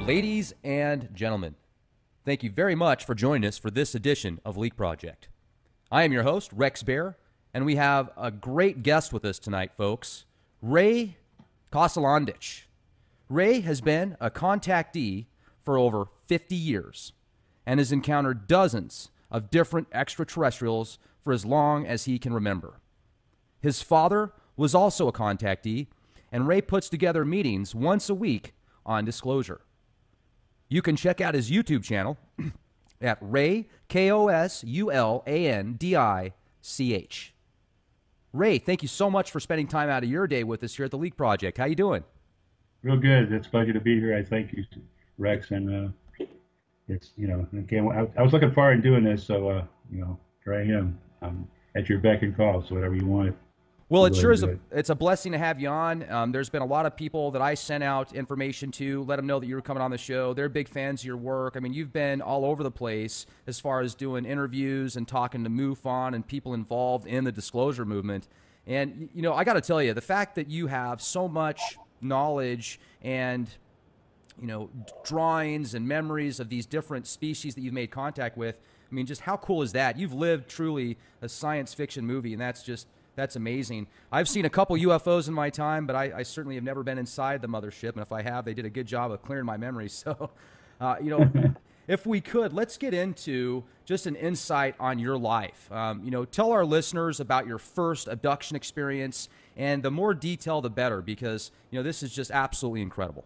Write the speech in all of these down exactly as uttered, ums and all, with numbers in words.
Ladies and gentlemen, thank you very much for joining us for this edition of Leak Project. I am your host, Rex Bear, and we have a great guest with us tonight, folks, Ray Koselandich. Ray has been a contactee for over fifty years and has encountered dozens of different extraterrestrials for as long as he can remember. His father was also a contactee, and Ray puts together meetings once a week on disclosure. You can check out his YouTube channel at Ray, K O S U L A N D I C H. Ray, thank you so much for spending time out of your day with us here at the Leak Project. How you doing? Real good. It's a pleasure to be here. I thank you, Rex, and uh, it's, you know, again, I, I was looking forward to doing this, so, uh, you know, here I am. I'm at your beck and call, so whatever you want. Well, it sure is a, it's a blessing to have you on. Um, there's been a lot of people that I sent out information to, let them know that you were coming on the show. They're big fans of your work. I mean, you've been all over the place as far as doing interviews and talking to MUFON and people involved in the disclosure movement. And, you know, I got to tell you, the fact that you have so much knowledge and, you know, drawings and memories of these different species that you've made contact with, I mean, just how cool is that? You've lived truly a science fiction movie, and that's just... that's amazing. I've seen a couple U F Os in my time, but I, I certainly have never been inside the mothership. And if I have, they did a good job of clearing my memory. So, uh, you know, if we could, let's get into just an insight on your life. Um, you know, tell our listeners about your first abduction experience, and the more detail, the better, because, you know, this is just absolutely incredible.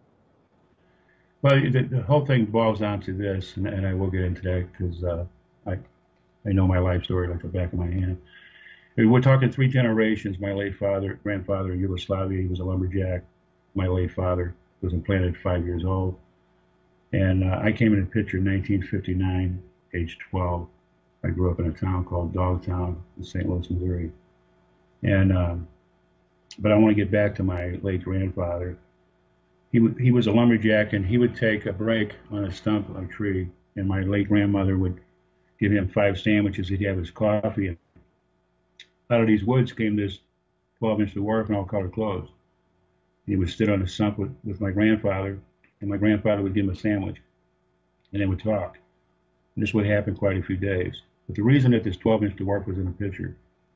Well, the, the whole thing boils down to this, and, and I will get into that because uh, I, I know my life story like the back of my hand. We're talking three generations. My late father, grandfather in Yugoslavia, he was a lumberjack. My late father was implanted at five years old. And uh, I came in the picture in nineteen fifty-nine, age twelve. I grew up in a town called Dogtown in Saint Louis, Missouri. And, um, but I want to get back to my late grandfather. He, he was a lumberjack, and he would take a break on a stump of a tree, and my late grandmother would give him five sandwiches. He'd have his coffee, and out of these woods came this twelve inch dwarf in all colored clothes. He would sit on the stump with, with my grandfather, and my grandfather would give him a sandwich, and they would talk. And this would happen quite a few days. But the reason that this twelve inch dwarf was in the picture,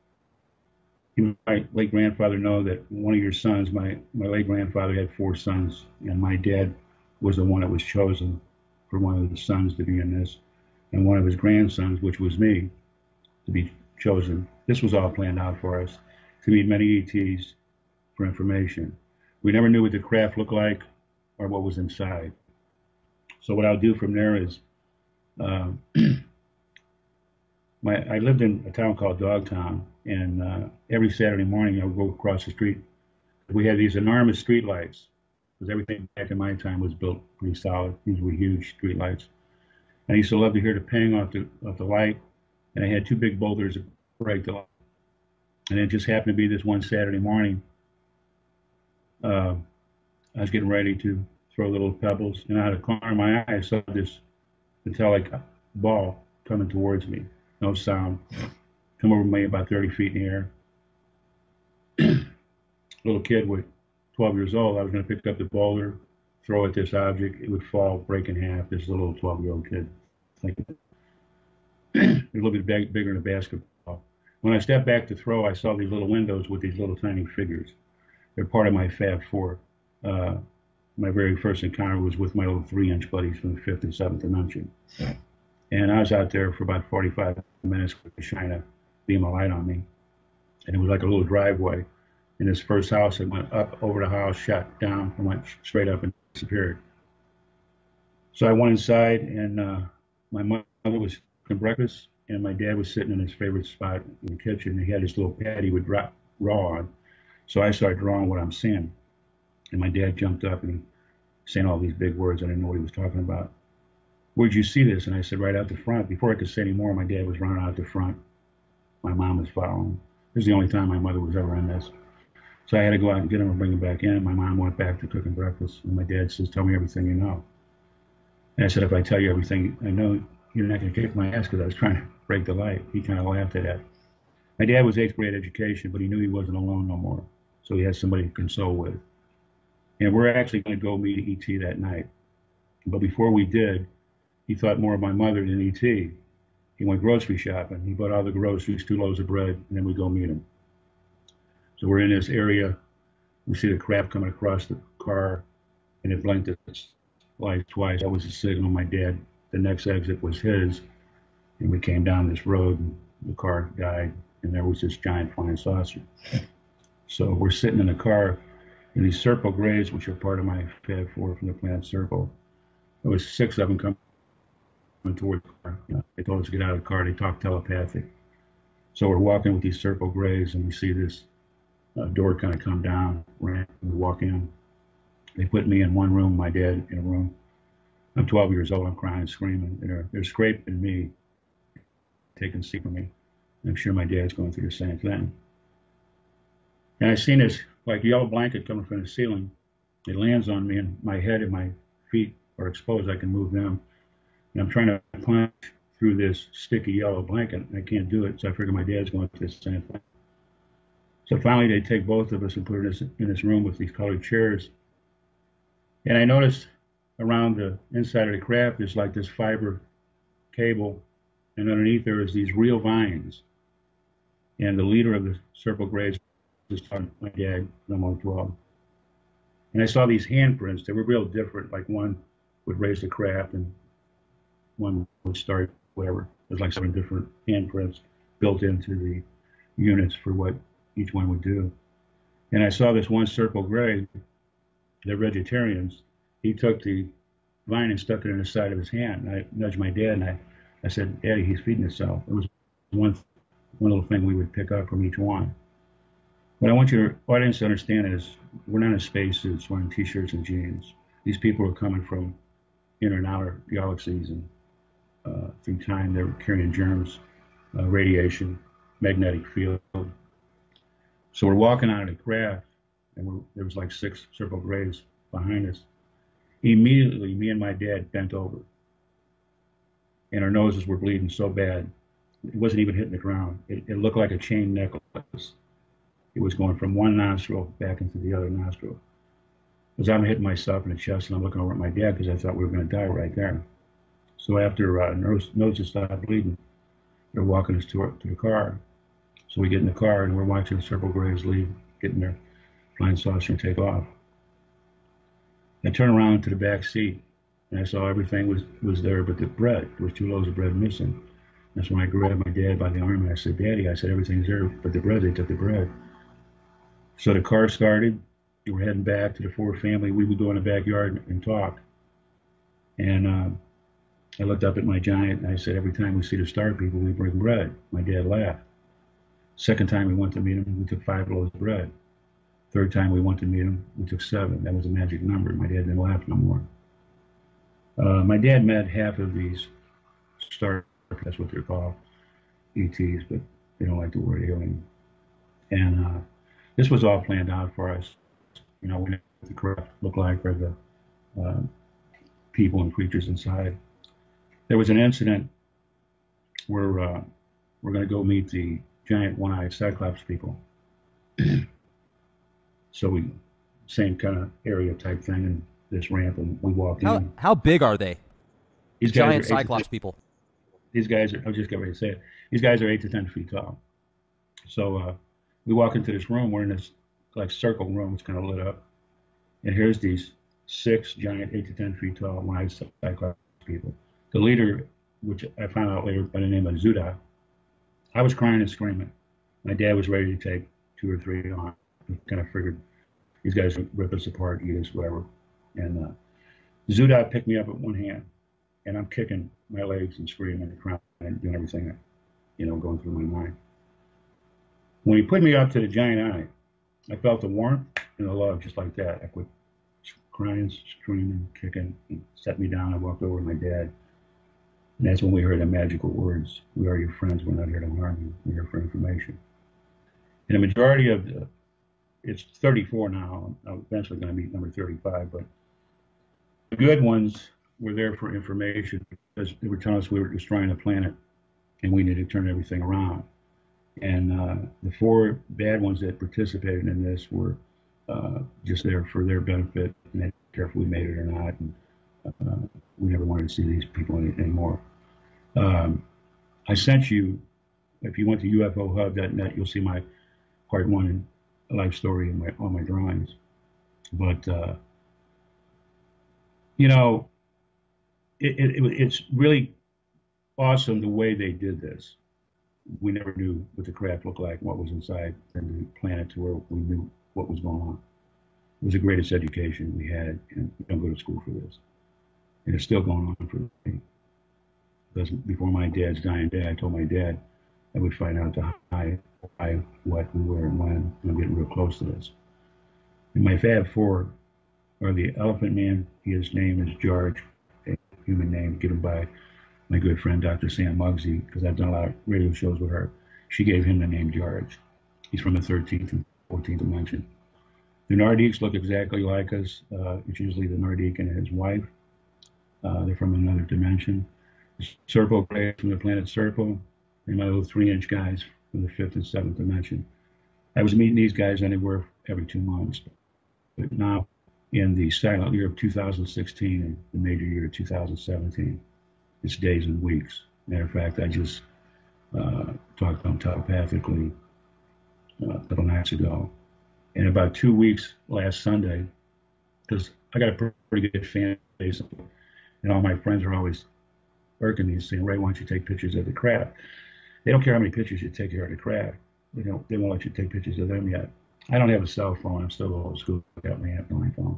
he, my late grandfather know that one of your sons, my, my late grandfather had four sons, and my dad was the one that was chosen for one of the sons to be in this, and one of his grandsons, which was me, to be chosen. This was all planned out for us to meet many E Ts for information. We never knew what the craft looked like or what was inside. So what I'll do from there is, uh, my I lived in a town called Dogtown, and uh, every Saturday morning I would go across the street. We had these enormous street lights, because everything back in my time was built pretty solid. These were huge street lights. And I used to love to hear the ping off the, off the light, and I had two big boulders that break the light. And it just happened to be this one Saturday morning, uh, I was getting ready to throw little pebbles, and out of the corner of my eye, I saw this metallic ball coming towards me. No sound. Come over me about thirty feet in the air. Little kid with twelve years old, I was going to pick up the boulder, throw at this object. It would fall, break in half. This little twelve-year-old kid. Like, a little bit big, bigger than a basketball. When I stepped back to throw, I saw these little windows with these little tiny figures. They're part of my Fab Four. Uh, my very first encounter was with my little three-inch buddies from the fifth and seventh dimension. Yeah. And I was out there for about forty-five minutes with the shine a beam of light on me. And it was like a little driveway. In this first house, it went up over the house, shot down, and went straight up and disappeared. So I went inside, and uh, my mother was cooking breakfast, and my dad was sitting in his favorite spot in the kitchen. He had this little pad he would drop raw on. So I started drawing what I'm seeing. And my dad jumped up and saying all these big words. I didn't know what he was talking about. Where'd you see this? And I said, right out the front. Before I could say any more, my dad was running out the front. My mom was following. This is the only time my mother was ever in this. So I had to go out and get him and bring him back in. My mom went back to cooking breakfast. And my dad says, tell me everything you know. And I said, if I tell you everything I know, you're not going to kick my ass, because I was trying to break the light. He kind of laughed at that. My dad was eighth grade education, but he knew he wasn't alone no more. So he had somebody to console with. And we're actually going to go meet E T that night. But before we did, he thought more of my mother than E T. He went grocery shopping. He bought all the groceries, two loaves of bread, and then we go meet him. So we're in this area. We see the crap coming across the car, and it blinked its lights twice. That was the signal. My dad, the next exit was his, and we came down this road, and the car died, and there was this giant flying saucer. So we're sitting in the car in these Serpo Grays, which are part of my Fab Four from the plant Serpo. There was six of them coming toward the car. You know, they told us to get out of the car. They talked telepathic. So we're walking with these Serpo Grays, and we see this uh, door kind of come down. We walk in. They put me in one room, my dad in a room. I'm twelve years old. I'm crying, screaming. And they're, they're scraping me, taking a seat from me. And I'm sure my dad's going through the same thing. And I seen this like yellow blanket coming from the ceiling. It lands on me, and my head and my feet are exposed. I can move them. And I'm trying to punch through this sticky yellow blanket, and I can't do it. So I figure my dad's going through the same thing. So finally, they take both of us and put us in this room with these colored chairs. And I noticed around the inside of the craft, there's like this fiber cable, and underneath there is these real vines. And the leader of the Serpo Grays was talking to my dad, I'm only twelve. And I saw these handprints. They were real different. Like one would raise the craft, and one would start whatever. There's like seven different handprints built into the units for what each one would do. And I saw this one Serpo Gray. They're vegetarians. He took the vine and stuck it in the side of his hand. And I nudged my dad, and I, I said, Daddy, he's feeding himself. It was one, one little thing we would pick up from each one. What I want your audience to understand is we're not in spacesuits wearing t-shirts and jeans. These people are coming from inner and outer galaxies, and uh, through time they're carrying germs, uh, radiation, magnetic field. So we're walking out of the craft, and we're, there was like six Serpo Grays behind us. Immediately, me and my dad bent over, and our noses were bleeding so bad, it wasn't even hitting the ground. It, it looked like a chain necklace. It was going from one nostril back into the other nostril. As I'm hitting myself in the chest, and I'm looking over at my dad because I thought we were going to die right there. So after uh, nose, noses stopped bleeding, they're walking us to, our, to the car. So we get in the car, and we're watching the Serpo Grays leave, get in their flying saucer and take off. I turned around to the back seat, and I saw everything was, was there but the bread. There was two loaves of bread missing. That's when I grabbed my dad by the arm, and I said, Daddy, I said, everything's there but the bread. They took the bread. So the car started. We were heading back to the Ford family. We would go in the backyard and talk. And uh, I looked up at my giant, and I said, every time we see the star people, we bring bread. My dad laughed. Second time we went to meet him, we took five loaves of bread. Third time we went to meet him, we took seven. That was a magic number. My dad didn't laugh no more. Uh, my dad met half of these star, that's what they're called, E Ts, but they don't like the word alien. And uh, this was all planned out for us. You know, we knew what the craft looked like for the uh, people and creatures inside. There was an incident where uh, we're going to go meet the giant one-eyed Cyclops people. So we, same kind of area type thing, and this ramp, and we walked how, in. How big are they? These giant guys Cyclops people. These guys are, I'll just get ready to say it. These guys are eight to ten feet tall. So uh, we walk into this room. We're in this like circle room. It's kind of lit up. And here's these six giant eight to ten feet tall one-eyed Cyclops people. The leader, which I found out later by the name of Zuda, I was crying and screaming. My dad was ready to take two or three on. I kind of figured these guys would rip us apart, eat us, whatever. And uh, Zuda picked me up with one hand, and I'm kicking my legs and screaming and crying and doing everything, you know, going through my mind. When he put me up to the giant eye, I felt the warmth and the love just like that. I quit crying, screaming, kicking, and set me down. I walked over to my dad. And that's when we heard the magical words, we are your friends, we're not here to harm you, we're here for information. And the majority of the, it's thirty-four now, I'm eventually going to be number thirty-five, but the good ones were there for information because they were telling us we were destroying the planet and we needed to turn everything around. And uh, the four bad ones that participated in this were uh, just there for their benefit, and they didn't care if we made it or not. And Uh, we never wanted to see these people any, anymore. Um, I sent you, if you went to U F O hub dot net, you'll see my part one life story in my, on my drawings. But, uh, you know, it, it, it's really awesome the way they did this. We never knew what the craft looked like, what was inside, and the planet to where we knew what was going on. It was the greatest education we had, and we don't go to school for this. And it's still going on for me. Because before my dad's dying day, I told my dad I would find out the high, why, what, who, where, and when. And I'm getting real close to this. And my Fab Four are the Elephant Man. His name is George, a human name given by my good friend Doctor Sam Muggsy, because I've done a lot of radio shows with her. She gave him the name George. He's from the thirteenth and fourteenth dimension. The Nardiques look exactly like us. Uh, it's usually the Nardique and his wife. Uh, they're from another dimension. Serpo Gray from the planet Serpo, and my little three-inch guys from the fifth and seventh dimension. I was meeting these guys anywhere every two months. But now, in the silent year of two thousand sixteen and the major year of two thousand seventeen, it's days and weeks. Matter of fact, I just uh, talked to them telepathically uh, a couple nights ago. And about two weeks last Sunday, because I got a pretty good fan base, and all my friends are always irking me saying, Ray, why don't you take pictures of the craft? They don't care how many pictures you take here of the craft. They don't, they won't let you take pictures of them yet. I don't have a cell phone. I'm still old school. I got my hand phone.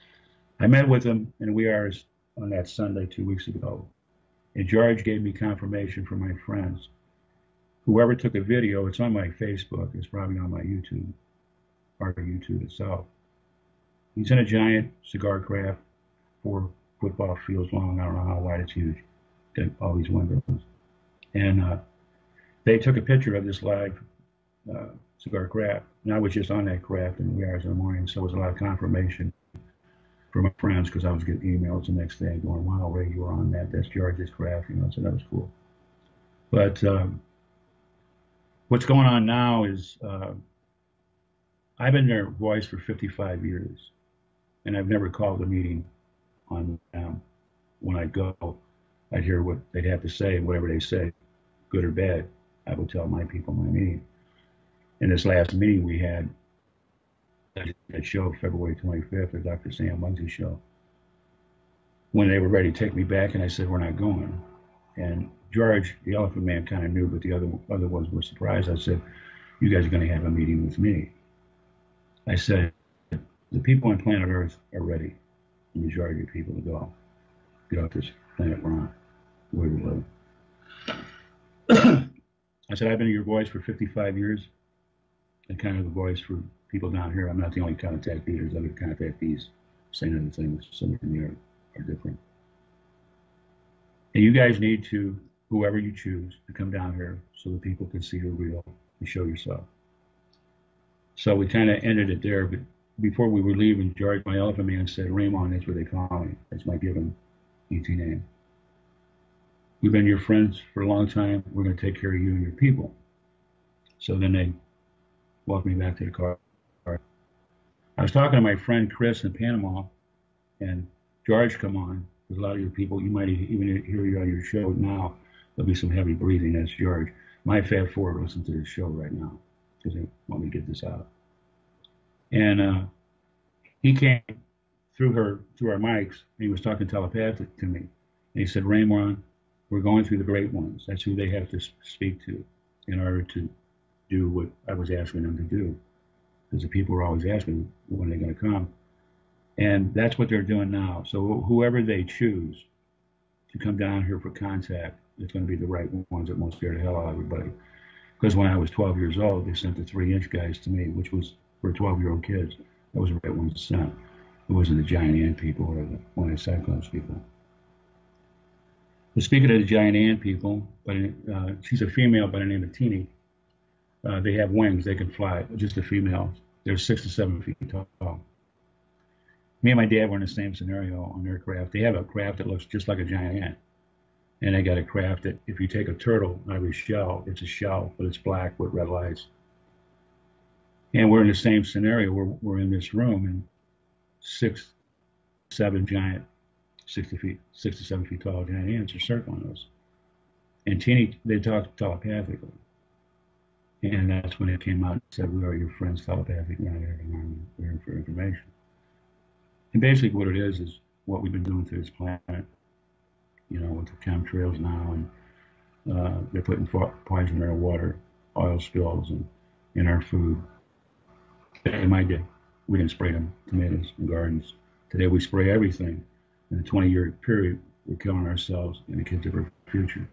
I met with them in Wee Hours on that Sunday two weeks ago. And George gave me confirmation from my friends. Whoever took a video, it's on my Facebook. It's probably on my YouTube, part of YouTube itself. He's in a giant cigar craft, four football fields long. I don't know how wide it's huge. Got all these windows. And uh, they took a picture of this live uh, cigar craft. And I was just on that craft in Wee Hours in the morning, so it was a lot of confirmation for my friends, because I was getting emails the next day going, wow, Ray, you were on that. That's George's craft, you know, so that was cool. But um, what's going on now is uh, I've been their voice for fifty-five years, and I've never called a meeting on them. When I go, I'd hear what they'd have to say, and whatever they say, good or bad, I would tell my people my meeting. In this last meeting we had, that show, February twenty-fifth, the Doctor Sam Muggsy show, when they were ready to take me back, and I said, we're not going. And George, the Elephant Man, kind of knew, but the other other ones were surprised. I said, you guys are going to have a meeting with me. I said, the people on planet Earth are ready, the majority of people, to go. Get off this planet we're on, where we live. I said, I've been your voice for fifty-five years, and kind of the voice for people down here. I'm not the only contact leaders. Other contactees saying other things, some in the earth are different. And you guys need to, whoever you choose, to come down here so that people can see you're real and show yourself. So we kind of ended it there. But before we were leaving, George, my Elephant Man, said, Raymond, that's what they call me. That's my given E T name. We've been your friends for a long time. We're going to take care of you and your people. So then they walked me back to the car. I was talking to my friend Chris in Panama, and George come on. There's a lot of your people, you might even hear you on your show now. There'll be some heavy breathing. That's George. My Fab Four listen to the show right now because they want me to get this out. And uh, he came through her, through our mics, and he was talking telepathic to me. And he said, Raymond, we're going through the great ones. That's who they have to speak to in order to do what I was asking them to do. Because the people were always asking when they're going to come. And that's what they're doing now. So whoever they choose to come down here for contact, it's going to be the right ones that won't scare the hell out of everybody. Because when I was twelve years old, they sent the three-inch guys to me, which was for twelve-year-old kids. That was the right ones to send. It wasn't the giant ant people or the one of the Cyclones people. But speaking of the giant ant people, but uh, she's a female by the name of Teeny. Uh, they have wings. They can fly. Just a female. They're six to seven feet tall. Me and my dad were in the same scenario on their craft. They have a craft that looks just like a giant ant. And they got a craft that if you take a turtle out of his shell, it's a shell, but it's black with red lights. And we're in the same scenario. We're, we're in this room, and six, seven giant sixty feet, six to seven feet tall giant ants are circling us. And teeny, they talk telepathically. And that's when it came out and said, we are your friends telepathically, not here we're here for information. And basically what it is is what we've been doing to this planet, you know, with the chemtrails now, and uh, they're putting poison in our water, oil spills, and in our food. In my day, we didn't spray them tomatoes and gardens. Today we spray everything. In a twenty-year period, we're killing ourselves and the kids of our future.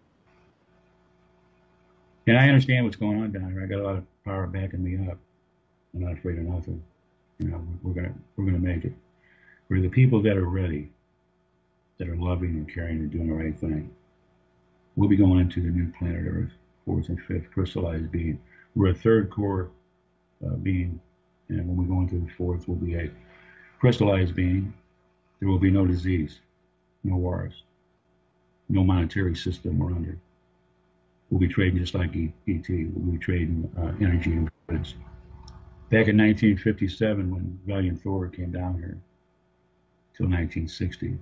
And I understand what's going on down here. I got a lot of power backing me up. I'm not afraid of nothing. You know, we're gonna we're gonna make it. We're the people that are ready, that are loving and caring and doing the right thing. We'll be going into the new planet Earth, fourth and fifth crystallized being. We're a third core uh, being, and when we go into the fourth, we'll be a crystallized being. There will be no disease, no wars, no monetary system we're under. We'll be trading just like E T. We'll be trading uh, energy and goods. Back in nineteen fifty-seven, when Valiant Thor came down here, till nineteen sixty,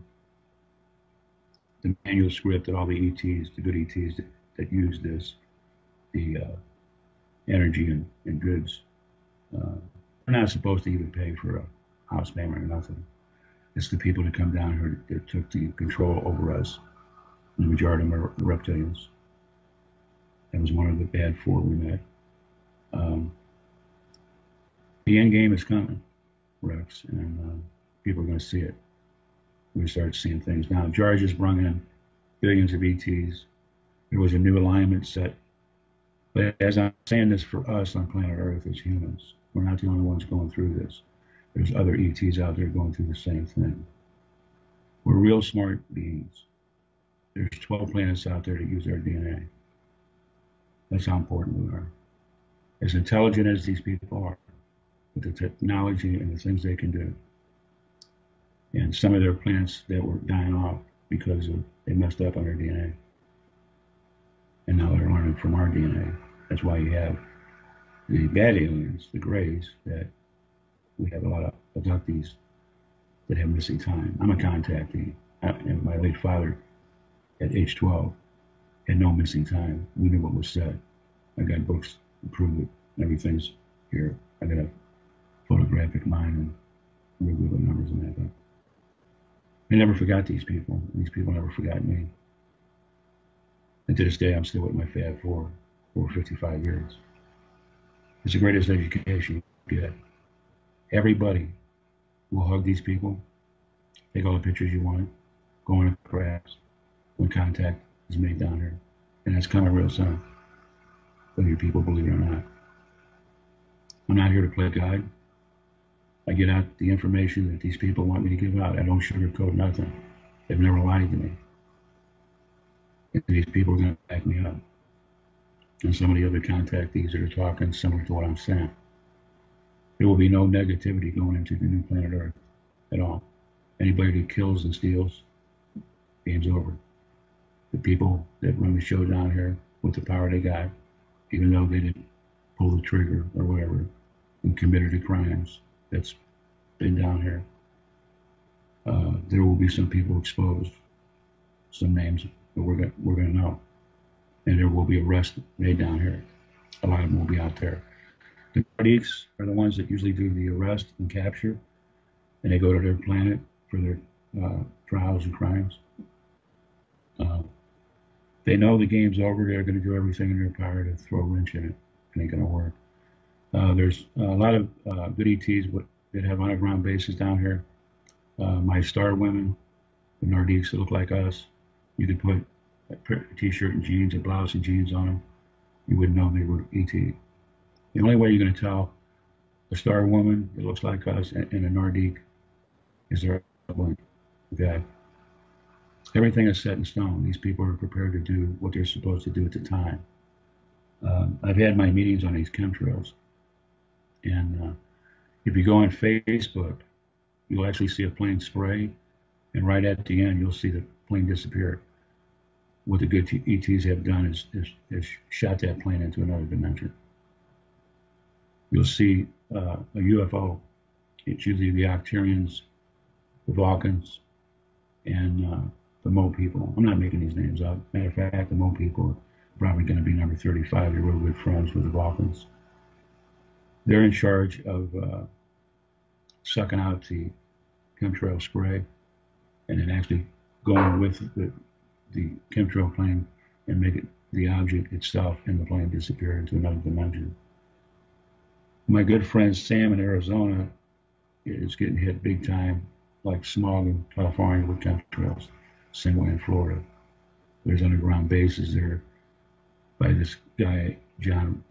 the manual script that all the E Ts, the good E Ts that, that use this, the uh, energy and, and goods, uh, are not supposed to even pay for a house payment or nothing. It's the people that come down here that took the control over us. The majority of them are reptilians. That was one of the bad four we met. Um, the end game is coming, Rex, and uh, people are going to see it. We're going to start seeing things. Now, George has brought in billions of E Ts. There was a new alignment set. But as I'm saying this for us on planet Earth as humans, we're not the only ones going through this. There's other E Ts out there going through the same thing. We're real smart beings. There's twelve planets out there that use our D N A. That's how important we are. As intelligent as these people are, with the technology and the things they can do. And some of their plants that were dying off because of, they messed up on their D N A. And now they're learning from our D N A. That's why you have the bad aliens, the grays, that we have a lot of abductees that have missing time. I'm a contactee. I, and my late father, at age twelve, had no missing time. We knew what was said. I got books to prove it. Everything's here. I got a photographic mind, and we're good with numbers and that. But I never forgot these people. These people never forgot me. And to this day, I'm still with my Fab Four for fifty-five years. It's the greatest education you get. Everybody will hug these people, take all the pictures you want, go on a grass when contact is made down here. And that's coming real soon, whether you people believe it or not. I'm not here to play God. I get out the information that these people want me to give out. I don't sugarcoat nothing. They've never lied to me. And these people are going to back me up. And some of the other contactees that are talking similar to what I'm saying. There will be no negativity going into the new planet Earth at all. Anybody that kills and steals, game's over. The people that run the show down here with the power they got, even though they didn't pull the trigger or whatever and committed the crimes that's been down here, uh, there will be some people exposed, some names that we're gonna, we're gonna know. And there will be arrests made down here. A lot of them will be out there. The Nordiques are the ones that usually do the arrest and capture, and they go to their planet for their uh, trials and crimes. Uh, they know the game's over. They're going to do everything in their power to throw a wrench in it. It ain't going to work. Uh, there's a lot of uh, good E Ts that have underground bases down here. Uh, my star women, the Nordiques that look like us, you could put a t-shirt and jeans, a blouse and jeans on them. You wouldn't know they were E T. The only way you're going to tell a star woman that looks like us and a Nordique is their blink. Okay? Everything is set in stone. These people are prepared to do what they're supposed to do at the time. Um, I've had my meetings on these chemtrails. And uh, if you go on Facebook, you'll actually see a plane spray. And right at the end, you'll see the plane disappear. What the good E Ts have done is, is, is shot that plane into another dimension. You'll see uh, a U F O. It's usually the Octarians, the Vulcans, and uh, the Mo people. I'm not making these names up. Matter of fact, the Mo people are probably going to be number thirty-five. They're real good friends with the Balkans. They're in charge of uh, sucking out the chemtrail spray and then actually going with the, the chemtrail plane and make it the object itself and the plane disappear into another dimension. My good friend Sam in Arizona is getting hit big time, like smog in California with chemtrails. Same way in Florida. There's underground bases there by this guy, John.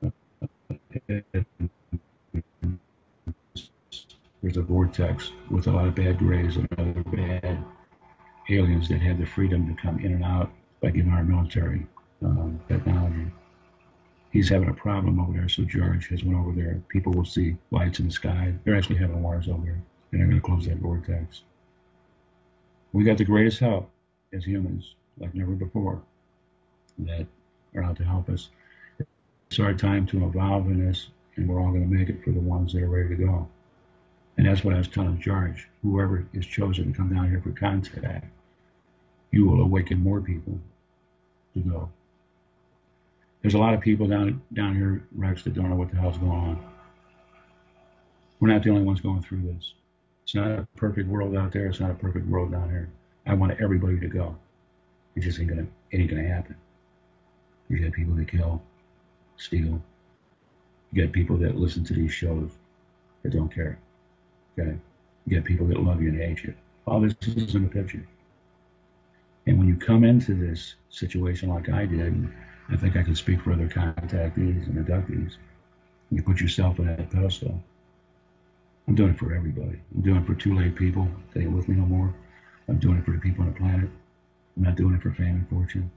There's a vortex with a lot of bad grays and other bad aliens that have the freedom to come in and out by giving our military um, technology. He's having a problem over there, so George has went over there. People will see lights in the sky. They're actually having wars over there, and they're going to close that vortex. We got the greatest help as humans, like never before, that are out to help us. It's our time to evolve in this, and we're all going to make it for the ones that are ready to go. And that's what I was telling George. Whoever is chosen to come down here for contact, you will awaken more people to go. There's a lot of people down down here, Rex, that don't know what the hell's going on. We're not the only ones going through this. It's not a perfect world out there. It's not a perfect world down here. I want everybody to go. It just ain't gonna, it ain't gonna happen. You got people that kill, steal. You got people that listen to these shows that don't care. Okay? You got people that love you and hate you. All this is in the picture. And when you come into this situation like I did, I think I can speak for other contactees and abductees. You put yourself on that pedestal. I'm doing it for everybody. I'm doing it for too late people that ain't with me no more. I'm doing it for the people on the planet. I'm not doing it for fame and fortune.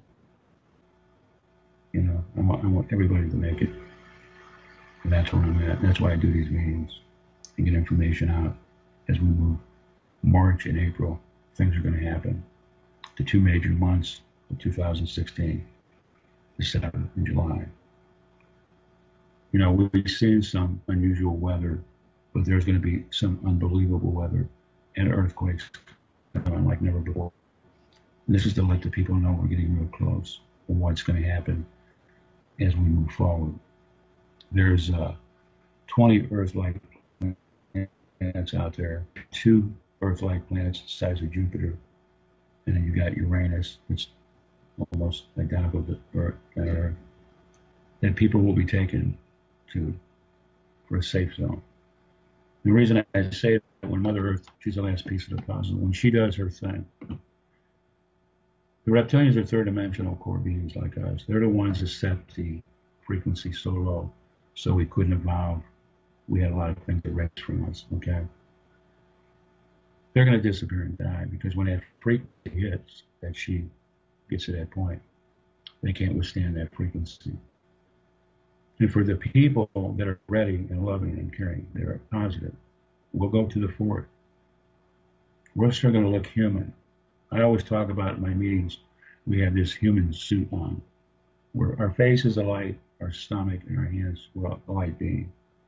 You know, I want, I want everybody to make it. And that's where I'm at. And that's why I do these meetings and get information out as we move. March and April, things are going to happen. The two major months of two thousand sixteen. December and July. You know, we've seen some unusual weather, but there's going to be some unbelievable weather and earthquakes coming like never before. And this is to let the people know we're getting real close and what's going to happen as we move forward. There's uh, twenty Earth-like planets out there, two Earth-like planets the size of Jupiter, and then you got Uranus, which almost identical to Earth, uh, that people will be taken to for a safe zone. The reason I say that when Mother Earth, she's the last piece of the puzzle, when she does her thing, the reptilians are third dimensional core beings like us. They're the ones that set the frequency so low so we couldn't evolve. We had a lot of things that wrecked from us, okay? They're going to disappear and die because when that frequency hits, that she gets to that point, they can't withstand that frequency. And for the people that are ready and loving and caring, that are positive, we'll go to the fourth. We're still going to look human. I always talk about in my meetings, we have this human suit on, where our face is a light, our stomach and our hands will a light being.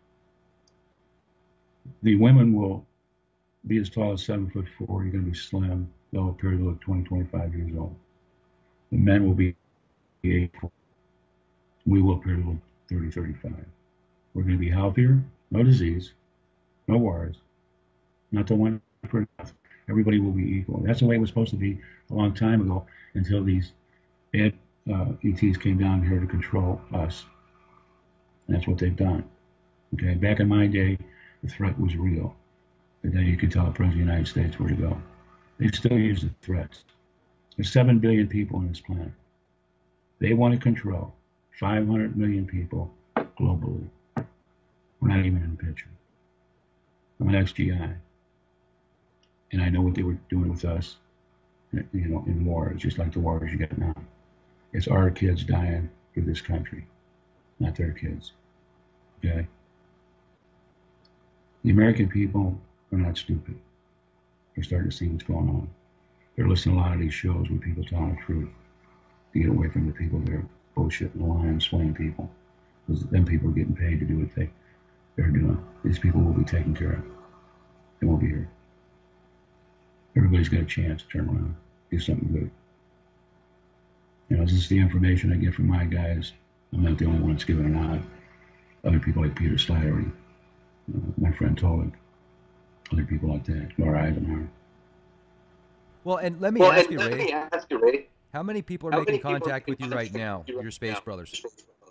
The women will be as tall as seven foot four. You're going to be slim. They'll appear to look twenty, twenty-five years old. The men will be eight. We will appear to look thirty, thirty-five. We're going to be healthier, no disease, no wars, not the one for nothing. Everybody will be equal. That's the way it was supposed to be a long time ago until these bad uh, E Ts came down here to control us. And that's what they've done. Okay, back in my day, the threat was real. The day you could tell the President of the United States where to go. They still use the threats. There's seven billion people on this planet. They want to control five hundred million people globally. We're not even in the picture. I'm an ex G I. And I know what they were doing with us, you know, in war. It's just like the wars you get now. It's our kids dying for this country, not their kids. Okay? The American people are not stupid. They're starting to see what's going on. They're listening to a lot of these shows with people telling the truth to get away from the people that are bullshitting, lying, swaying people. Because them people are getting paid to do what they, they're doing. These people will be taken care of. They won't be here. Everybody everybody's got a chance to turn around, do something good. You know, this is the information I get from my guys. I'm not the only one that's giving it out. Other people like Peter Slattery, uh, my friend Tolik, other people like that, Laura Eisenhower. Well, and let me well, ask and you, let Ray. me ask you, Ray. How many people are How making many people contact are with you making right contact now, with you your right Space now? Brothers?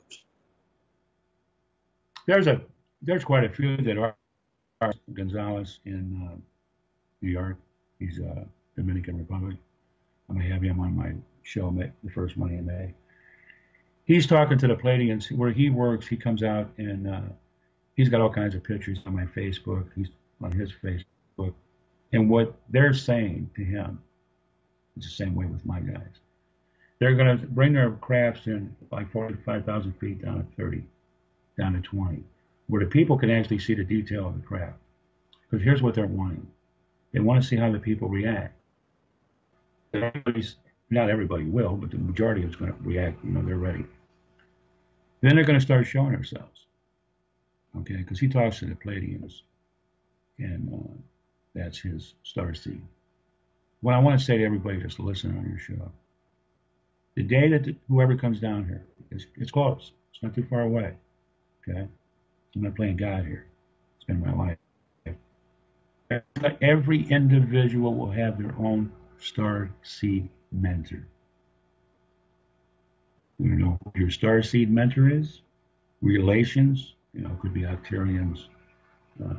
There's a there's quite a few that are. Gonzalez in uh, New York. He's uh, Dominican Republic. I'm gonna have him on my show May, the first Monday in May. He's talking to the Pleiadians where he works. He comes out and uh, he's got all kinds of pictures on my Facebook. He's on his Facebook, and what they're saying to him is the same way with my guys. They're gonna bring their crafts in like forty-five thousand feet down to thirty, down to twenty, where the people can actually see the detail of the craft. Because here's what they're wanting. They want to see how the people react. Everybody's, not everybody will, but the majority is going to react. You know, they're ready. Then they're going to start showing themselves. Okay, because he talks to the Pleiadians, and uh, that's his star seed. What I want to say to everybody that's listening on your show, the day that the, whoever comes down here, it's, it's close. It's not too far away. Okay? I'm not playing God here. It's been my life. Every individual will have their own star seed mentor. You know who your star seed mentor is? Relations, you know, it could be Octarians, uh,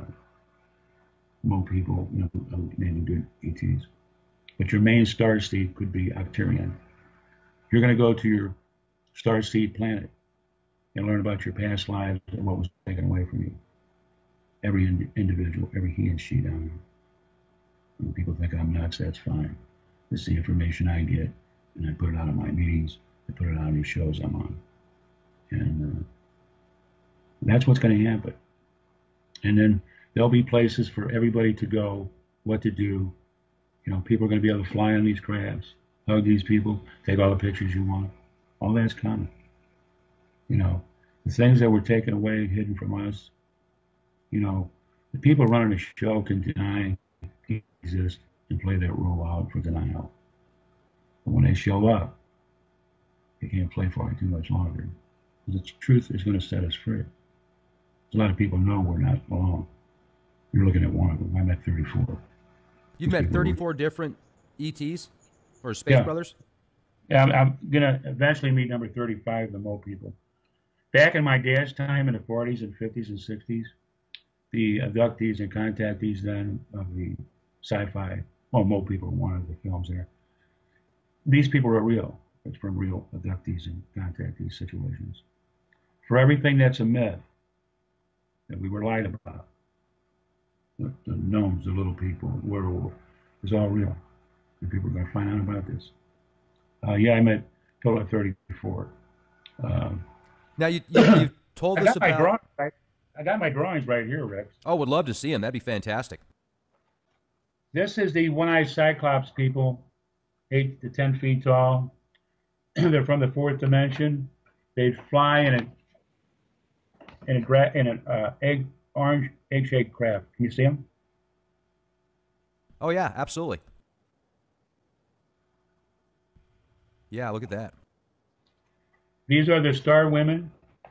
Mo people, you know, naming good E Ts. But your main star seed could be Octarian. You're going to go to your star seed planet and learn about your past lives and what was taken away from you. Every ind- individual, every he and she down there. When people think I'm nuts, that's fine. This is the information I get, and I put it out in my meetings. I put it out on these shows I'm on. And uh, that's what's going to happen. And then there'll be places for everybody to go, what to do. You know, people are going to be able to fly on these crafts, hug these people, take all the pictures you want. All that's coming. You know, the things that were taken away, hidden from us, you know, the people running the show can deny he exists and play that role out for denial. But when they show up, they can't play for it too much longer. The truth is going to set us free. A lot of people know we're not alone. You're looking at one of them. I met thirty-four. You've met thirty-four different E Ts or Space yeah. Brothers? Yeah, I'm, I'm going to eventually meet number thirty-five, the Mo people. Back in my dad's time in the forties and fifties and sixties, the abductees and contactees then of the sci-fi, well, Mo people were one of the films there. These people are real. It's from real abductees and contactees situations. For everything that's a myth that we were lied about, the, the gnomes, the little people, the werewolf, is all real. And people are going to find out about this. Uh, yeah, I met a total of thirty-four. Um, now, you, you, you've told I us got my about... drawings right. I got my drawings right here, Rex. Oh, would love to see them. That'd be fantastic. This is the one-eyed Cyclops people, eight to ten feet tall. They're from the fourth dimension. They fly in a in a gra- in an uh, egg orange egg-shaped craft. Can you see them? Oh yeah, absolutely. Yeah, look at that. These are the star women.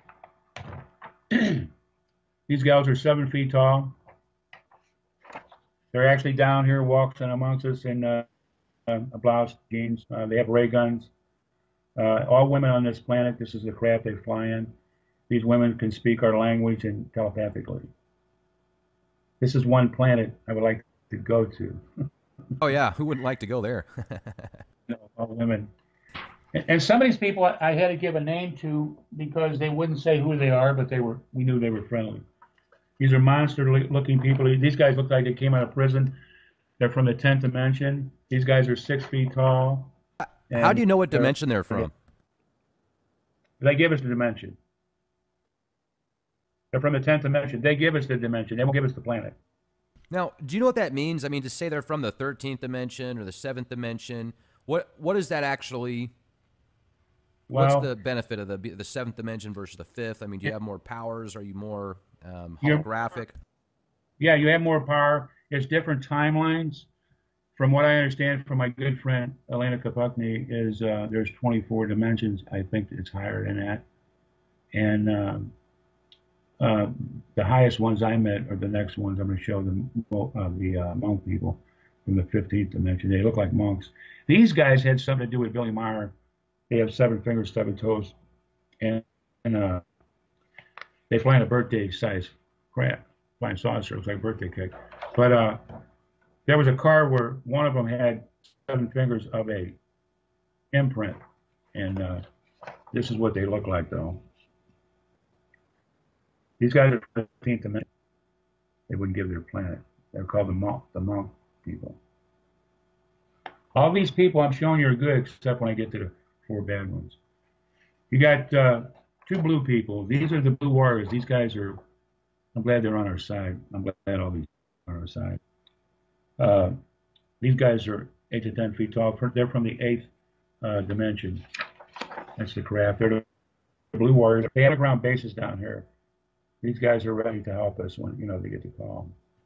These gals are seven feet tall. They're actually down here walking amongst us in uh, uh, a blouse, jeans. Uh, they have ray guns. Uh, all women on this planet, this is the craft they fly in. These women can speak our language and telepathically. This is one planet I would like to go to. Oh yeah, who wouldn't like to go there? You know, all women. And, and some of these people I, I had to give a name to because they wouldn't say who they are, but they were. We knew they were friendly. These are monster-looking people. These guys look like they came out of prison. They're from the tenth dimension. These guys are six feet tall. How do you know what dimension they're from? They give us the dimension. They're from the tenth dimension. They give us the dimension. They won't give us the planet. Now, do you know what that means? I mean, to say they're from the thirteenth dimension or the seventh dimension, what what is that actually? Well, what's the benefit of the the seventh dimension versus the fifth? I mean, do you have more powers? Are you more um, holographic? Yeah, you have more power. It's different timelines. From what I understand from my good friend Elena Kapukny, is uh, there's twenty-four dimensions. I think it's higher than that. And um, uh, the highest ones I met are the next ones. I'm going to show them uh, the uh, monk people from the fifteenth dimension. They look like monks. These guys had something to do with Billy Meyer. They have seven fingers, seven toes, and, and uh, they fly in a birthday size craft, flying saucer. It looks like a birthday cake. But uh, there was a car where one of them had seven fingers of a imprint, and uh, this is what they look like, though. These guys are fifteenth dimension. They wouldn't give their planet. They're called the monk, the monk people. All these people I'm showing you are good, except when I get to the four bad ones. You got uh, two blue people. These are the blue warriors. These guys are, I'm glad they're on our side. I'm glad all these are on our side. Uh, these guys are eight to ten feet tall. They're from the eighth uh, dimension. That's the craft. They're the blue warriors. They have ground bases down here. These guys are ready to help us when, you know, they get the call.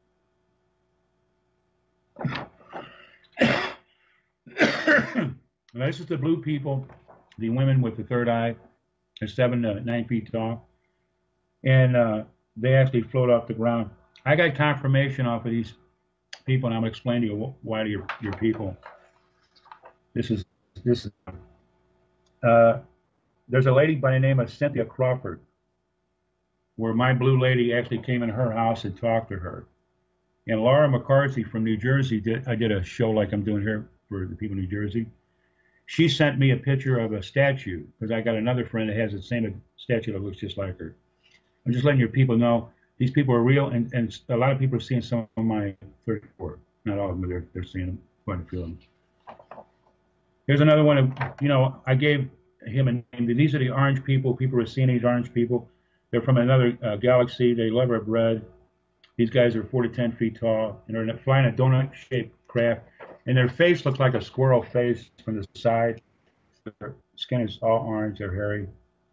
Now, this is the blue people, the women with the third eye. They're seven to nine feet tall. And uh, they actually float off the ground. I got confirmation off of these people, and I'm going to explain to you why to your, your people. This is, this is, uh, there's a lady by the name of Cynthia Crawford, where my blue lady actually came in her house and talked to her. And Laura McCarthy from New Jersey, did I did a show like I'm doing here for the people in New Jersey. She sent me a picture of a statue, because I got another friend that has the same statue that looks just like her. I'm just letting your people know these people are real, and, and a lot of people are seeing some of my thirty-four. Not all of them, but they're, they're seeing them, quite a few of them. Here's another one of, you know, I gave him a name. These are the orange people. People are seeing these orange people. They're from another uh, galaxy. They love our bread. These guys are four to ten feet tall, and they're flying a donut-shaped craft. And their face looks like a squirrel face from the side. Their skin is all orange. They're hairy.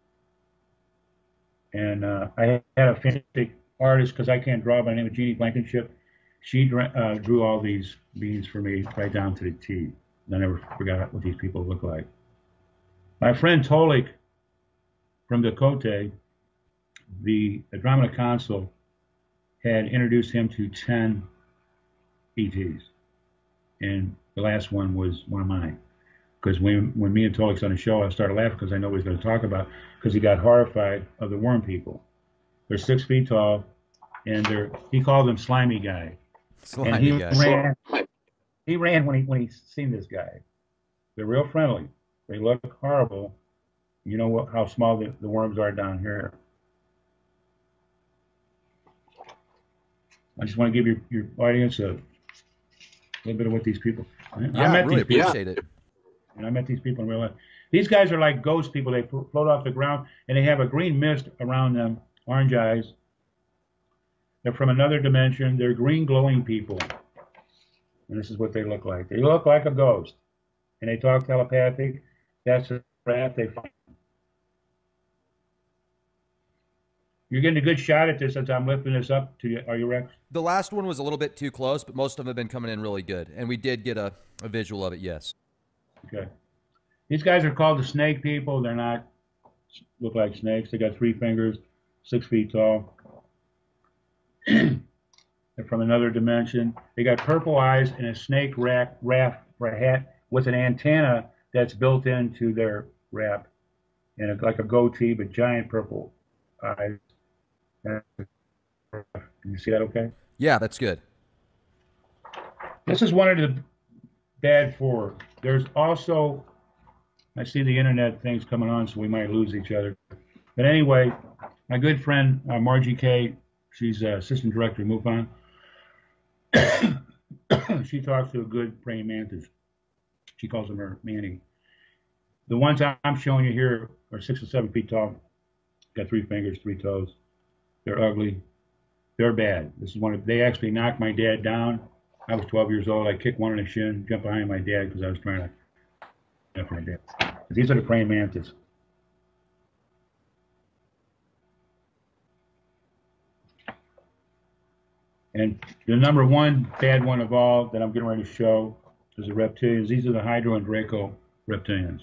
And uh, I had a fantastic artist, because I can't draw, by the name of Jeannie Blankenship. She uh, drew all these beings for me right down to the T. And I never forgot what these people look like. My friend Tolik from Dakota, the Andromeda Council, had introduced him to ten E Ts. And the last one was one of mine. Because when, when me and Tolik's on the show, I started laughing because I know what he's going to talk about, because he got horrified of the worm people. They're six feet tall, and they're, he called them Slimy Guy. Slimy and he guy. ran, he ran when he, when he seen this guy. They're real friendly. They look horrible. You know what, how small the, the worms are down here. I just want to give your, your audience a little bit of what these people. Yeah, I met really these appreciate people. it. And I met these people in real life. These guys are like ghost people. They float off the ground, and they have a green mist around them, orange eyes. They're from another dimension. They're green glowing people. And this is what they look like. They look like a ghost. And they talk telepathic. That's the craft they find. You're getting a good shot at this as I'm lifting this up to you. Are you, Rex? The last one was a little bit too close, but most of them have been coming in really good. And we did get a, a visual of it, yes. Okay. These guys are called the snake people. They're not, look like snakes. They got three fingers, six feet tall. They're from another dimension. They got purple eyes and a snake rack, wrap for a hat with an antenna that's built into their wrap. And it's like a goatee, but giant purple eyes. Can you see that okay? Yeah, that's good. This is one of the bad four. There's also, I see the internet things coming on, so we might lose each other. But anyway, my good friend uh, Margie Kay, she's uh, assistant director of MUFON. She talks to a good praying mantis. She calls them her Manny. The ones I'm showing you here are six or seven feet tall. Got three fingers, three toes. They're ugly. They're bad. This is one of, they actually knocked my dad down. I was twelve years old. I kicked one in the shin, jumped behind my dad because I was trying to for my dad. But these are the praying mantis. And the number one bad one of all that I'm getting ready to show There's the reptilians. These are the Hydra and Draco reptilians.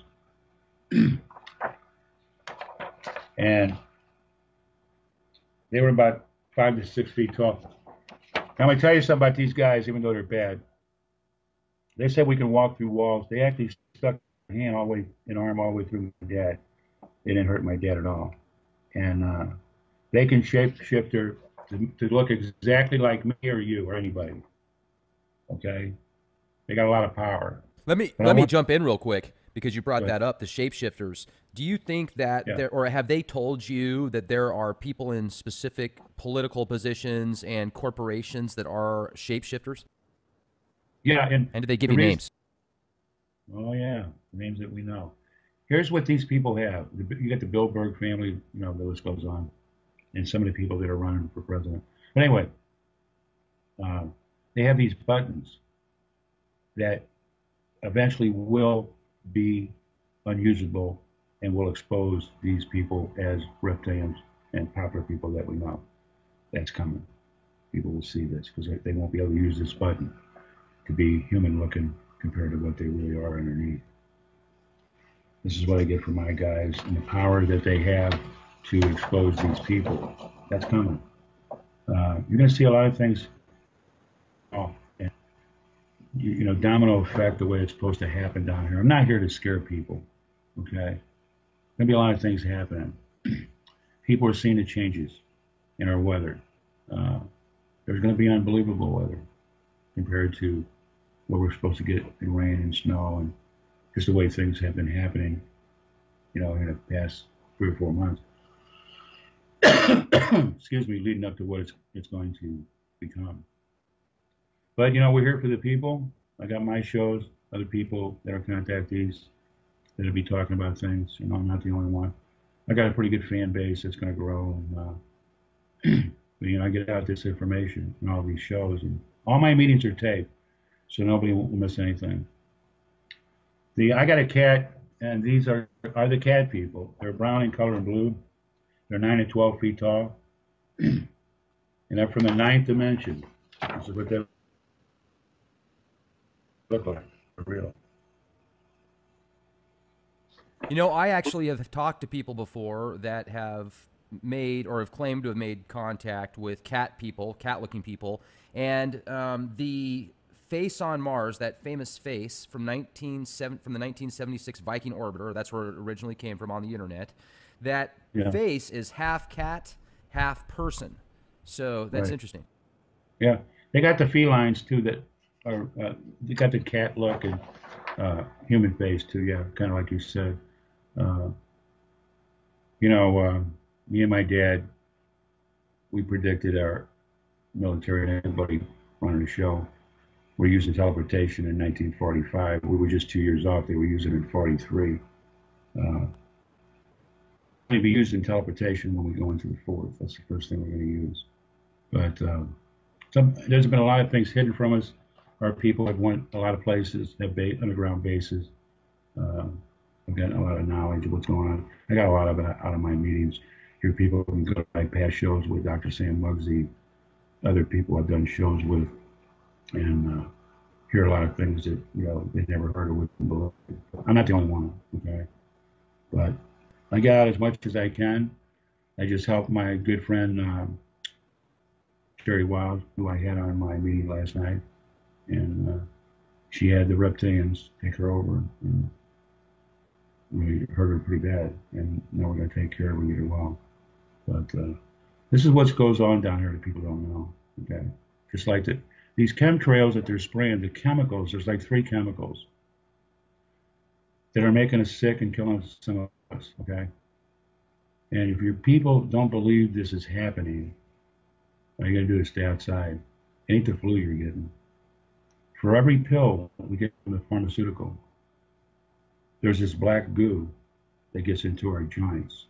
And they were about five to six feet tall. I'm going to tell you something about these guys, even though they're bad. They said we can walk through walls. They actually stuck their hand all the way, an arm all the way through my dad. They didn't hurt my dad at all. And uh, they can shape shift her to, to look exactly like me or you or anybody. Okay? They got a lot of power. Let me But let I me want- jump in real quick because you brought Go that up, the shapeshifters. Do you think that Yeah. there, or have they told you that there are people in specific political positions and corporations that are shapeshifters? Yeah, and And do they give the you reason- names? Oh yeah, names that we know. Here's what these people have. You got the Bilderberg family. You know, the list goes on, and some of the people that are running for president. But anyway, uh, they have these buttons that eventually will be unusable and will expose these people as reptilians and popular people that we know. That's coming. People will see this because they won't be able to use this button to be human looking compared to what they really are underneath. This is what I get from my guys and the power that they have to expose these people. That's coming. Uh, you're going to see a lot of things. Oh, and you, you know, domino effect the way it's supposed to happen down here. I'm not here to scare people. Okay, there's going to be a lot of things happening. People are seeing the changes in our weather. Uh, there's going to be unbelievable weather compared to what we're supposed to get in rain and snow and just the way things have been happening, you know, in the past three or four months. Excuse me, leading up to what it's it's going to become. But you know, we're here for the people. I got my shows, other people that are contactees that'll be talking about things. You know, I'm not the only one. I got a pretty good fan base that's going to grow, and uh, but, you know, I get out this information and all these shows, and all my meetings are taped, so nobody will miss anything. The I got a cat, and these are are the cat people. They're brown in color and blue. They're nine to twelve feet tall, and they're from the ninth dimension. This is what they look like for real. You know, I actually have talked to people before that have made or have claimed to have made contact with cat people, cat-looking people, and um, the face on Mars, that famous face from nineteen seven from the nineteen seventy-six Viking orbiter, that's where it originally came from on the internet. That Yeah. face is half cat, half person. So that's Right. interesting. Yeah, they got the felines too that are uh, they got the cat look and uh, human face too. Yeah, kind of like you said. Uh, you know, uh, me and my dad, we predicted our military and everybody running the show. We're using teleportation in nineteen forty-five. We were just two years off. They were using it in forty-three. Uh, we'll be using teleportation when we go into the fourth. That's the first thing we're going to use. But um, some, there's been a lot of things hidden from us. Our people have went a lot of places, have ba- underground bases. Uh, I've gotten a lot of knowledge of what's going on. I got a lot of it out of my meetings. Hear people who go to my past shows with Doctor Sam Muggsy, other people I've done shows with, and uh, hear a lot of things that you know they never heard or wouldn't believe. I'm not the only one, okay? But I get out as much as I can. I just helped my good friend um, Sherry Wild, who I had on my meeting last night, and uh, she had the reptilians take her over, and we hurt her pretty bad, and now we're going to take care of her and get her well. But uh, this is what goes on down here that people don't know, okay? Just like that, these chemtrails that they're spraying, the chemicals, there's like three chemicals that are making us sick and killing some of us, okay? And if your people don't believe this is happening, all you got to do is stay outside. It ain't the flu you're getting. For every pill we get from the pharmaceutical, there's this black goo that gets into our joints.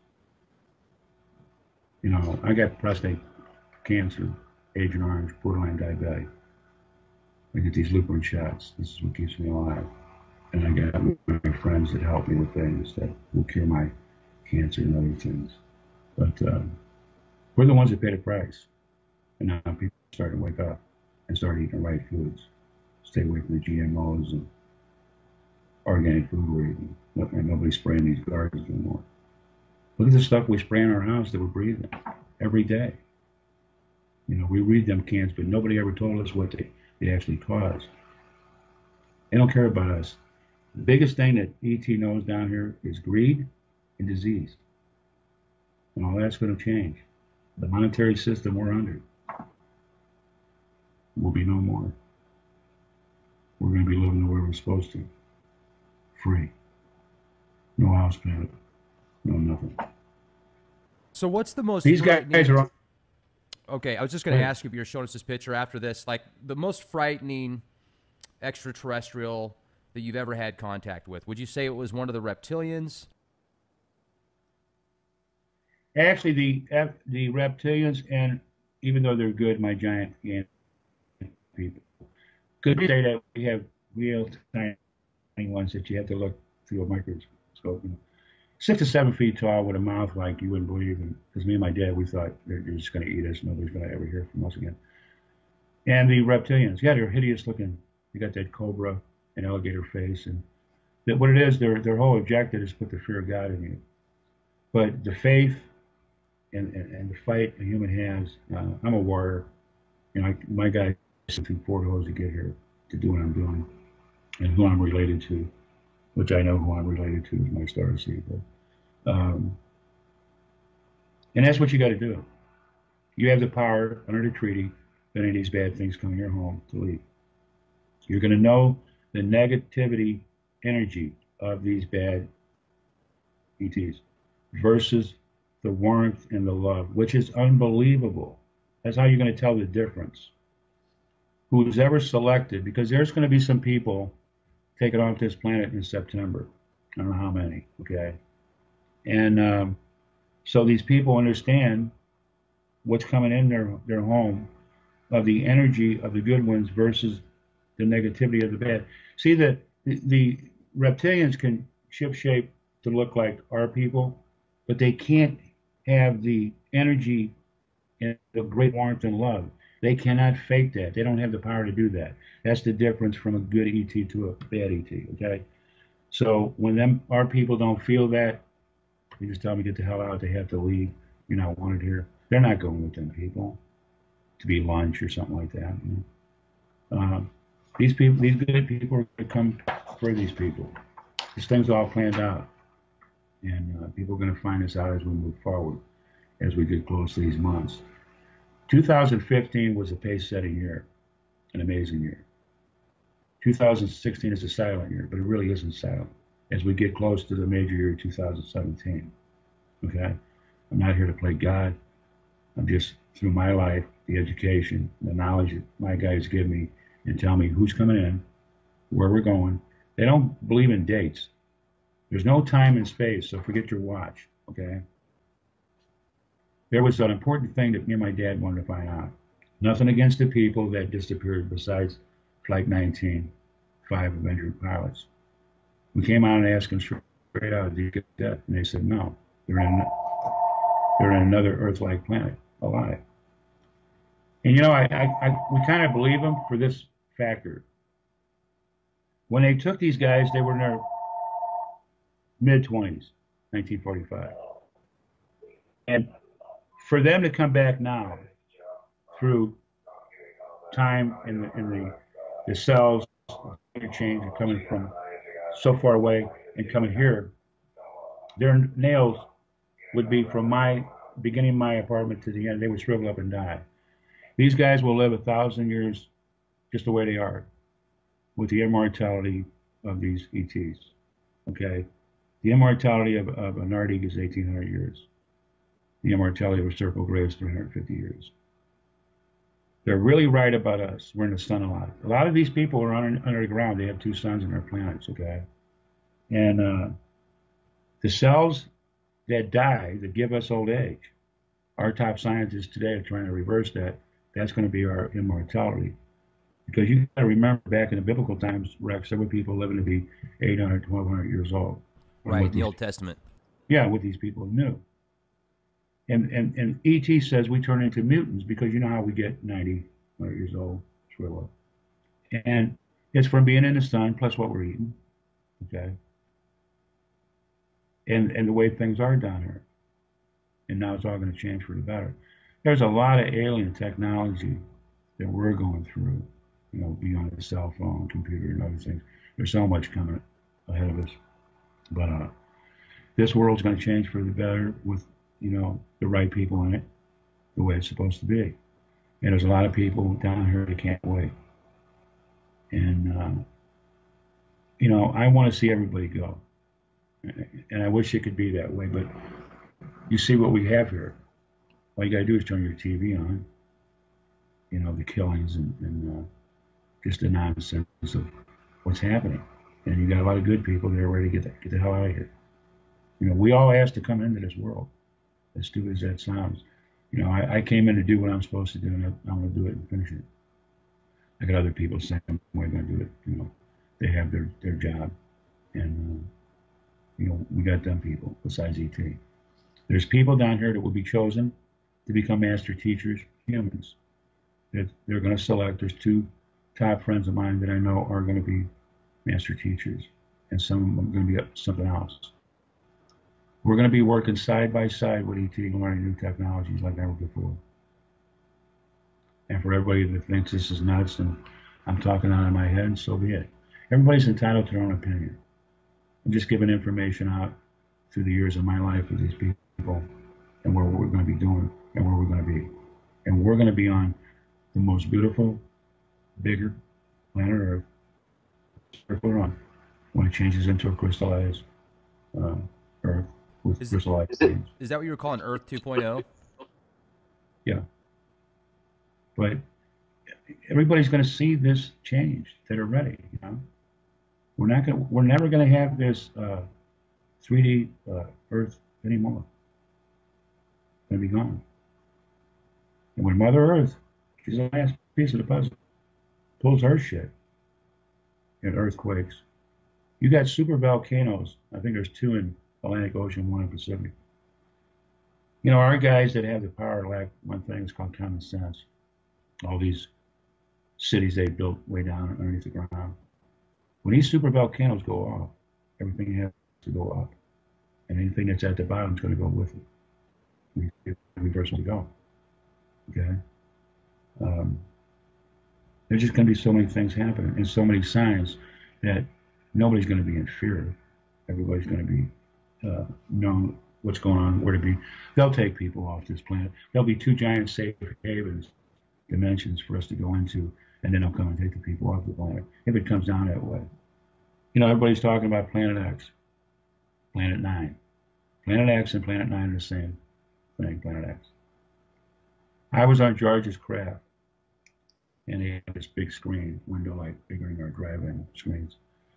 You know, I got prostate cancer, Agent Orange, borderline diabetic. I get these Lupron shots. This is what keeps me alive. And I got my friends that help me with things that will cure my cancer and other things. But uh, we're the ones that pay the price. And now people are starting to wake up and start eating the right foods. stay away from the G M Os and organic food we're eating. And nobody's spraying these gardens anymore. Look at the stuff we spray in our house that we're breathing every day. You know, we read them cans, but nobody ever told us what they, they actually cause. They don't care about us. The biggest thing that E T knows down here is greed and disease. And all that's going to change. The monetary system we're under will be no more. We're going to be living the way we're supposed to. Free. No house payment. No nothing. So what's the most These guys are on. Okay, I was just going to ask you if you're showing us this picture after this, like the most frightening extraterrestrial that you've ever had contact with. Would you say it was one of the reptilians? Actually, the the reptilians, and even though they're good, my giant people, could say that we have real tiny ones that you have to look through a microscope. You know, six to seven feet tall with a mouth like you wouldn't believe. And because me and my dad, we thought they're just going to eat us. Nobody's going to ever hear from us again. And the reptilians, yeah, they're hideous looking. They got that cobra and alligator face, and that what it is, their their whole objective is to put the fear of God in you. But the faith and, and, and the fight a human has, uh, I'm a warrior. You know, I, my guy went through four holes to get here to do what I'm doing, and who I'm related to, which I know who I'm related to is my star seed. But, um, and that's what you got to do. You have the power under the treaty, if any of these bad things come in your home, to leave. You're going to know the negativity energy of these bad E Ts versus the warmth and the love, which is unbelievable. That's how you're going to tell the difference. Who's ever selected, because there's going to be some people taken off this planet in September. I don't know how many, okay? And um, so these people understand what's coming in their, their home of the energy of the good ones versus the negativity of the bad. See, that the, the reptilians can ship shape to look like our people, but they can't have the energy and the great warmth and love. They cannot fake that. They don't have the power to do that. That's the difference from a good E T to a bad E T, okay? So when them our people don't feel that, they just tell them to get the hell out. They have to leave. You're not wanted here. They're not going with them people to be lunch or something like that. You know? um, these people, these good people are going to come for these people. This thing's all planned out. And uh, people are going to find this out as we move forward, as we get close to these months. two thousand fifteen was a pace-setting year, an amazing year. two thousand sixteen is a silent year, but it really isn't silent as we get close to the major year two thousand seventeen. Okay? I'm not here to play God. I'm just, through my life, the education, the knowledge that my guys give me and tell me who's coming in, where we're going. They don't believe in dates. There's no time and space, so forget your watch, okay? There was an important thing that me and my dad wanted to find out. Nothing against the people that disappeared besides Flight nineteen, five Avenger pilots. We came out and asked them straight out, did you get that? And they said, no, they're in, they're in another Earth-like planet, alive. And you know, I, I, I we kind of believe them for this factor. When they took these guys, they were in their mid-twenties, nineteen forty-five. And for them to come back now through time and the, and the, the cells interchange and coming from so far away and coming here, their nails would be from my beginning of my apartment to the end. They would shrivel up and die. These guys will live a thousand years just the way they are, with the immortality of these E Ts. Okay? The immortality of, of a Nardig is eighteen hundred years. The immortality of a Serpo Gray is three hundred fifty years. They're really right about us. We're in the sun a lot. A lot of these people are under, under the ground. They have two suns in their planets, okay? And uh, the cells that die, that give us old age, our top scientists today are trying to reverse that. That's going to be our immortality. Because you got to remember, back in the biblical times, Rex, there were people living to be eight hundred, twelve hundred years old. Right, in the Old Testament. Yeah, what these people knew. And, and, and E T says we turn into mutants because you know how we get ninety, one hundred years old, shrivel up. And It's from being in the sun plus what we're eating, okay, and and the way things are down here. And now it's all going to change for the better. There's a lot of alien technology that we're going through, you know, beyond the cell phone, computer, and other things. There's so much coming ahead of us. But uh, this world's going to change for the better with, you know, the right people in it, the way it's supposed to be. And there's a lot of people down here that can't wait. And, uh, you know, I want to see everybody go. And I wish it could be that way. But you see what we have here. All you got to do is turn your T V on. You know, the killings and, and uh, just the nonsense of what's happening. And you got a lot of good people that are ready to get the, get the hell out of here. You know, we all asked to come into this world, as stupid as that sounds. You know, I, I came in to do what I'm supposed to do, and I, I'm going to do it and finish it. I got other people saying, we're going to do it. You know, they have their, their job. And, uh, you know, we got dumb people besides E T. There's people down here that will be chosen to become master teachers, humans. That they're going to select. There's two top friends of mine that I know are going to be master teachers, and some of them are going to be something else. We're going to be working side by side with E T, learning new technologies like never before. And for everybody that thinks this is nuts and I'm talking out of my head, so be it. Everybody's entitled to their own opinion. I'm just giving information out through the years of my life with these people and where we're going to be doing and where we're going to be. And we're going to be on the most beautiful, bigger planet Earth we're on when it changes into a crystallized uh, Earth with Is, crystallized beings. is that what you were calling Earth 2.0? Yeah. But everybody's going to see this change that are ready. You know, we're not going. We're never going to have this uh, three D uh, Earth anymore. It's going to be gone. And when Mother Earth, she's the last piece of the puzzle, pulls her shit in earthquakes. You got super volcanoes. I think there's two in Atlantic Ocean, one in Pacific. You know, our guys that have the power lack one thing. It's called common sense. All these cities they built way down underneath the ground. When these super volcanoes go off, everything has to go up. And anything that's at the bottom is going to go with it. Every person will go. Okay? Um, there's just going to be so many things happening and so many signs that nobody's going to be in fear. Everybody's going to be uh, knowing what's going on, where to be. They'll take people off this planet. There'll be two giant safe havens, dimensions for us to go into, and then they'll come and take the people off the planet if it comes down that way. You know, everybody's talking about Planet X, Planet Nine. Planet X and Planet Nine are the same thing, Planet X. I was on George's craft, and they had this big screen, window light, bigger than our drive-in screens.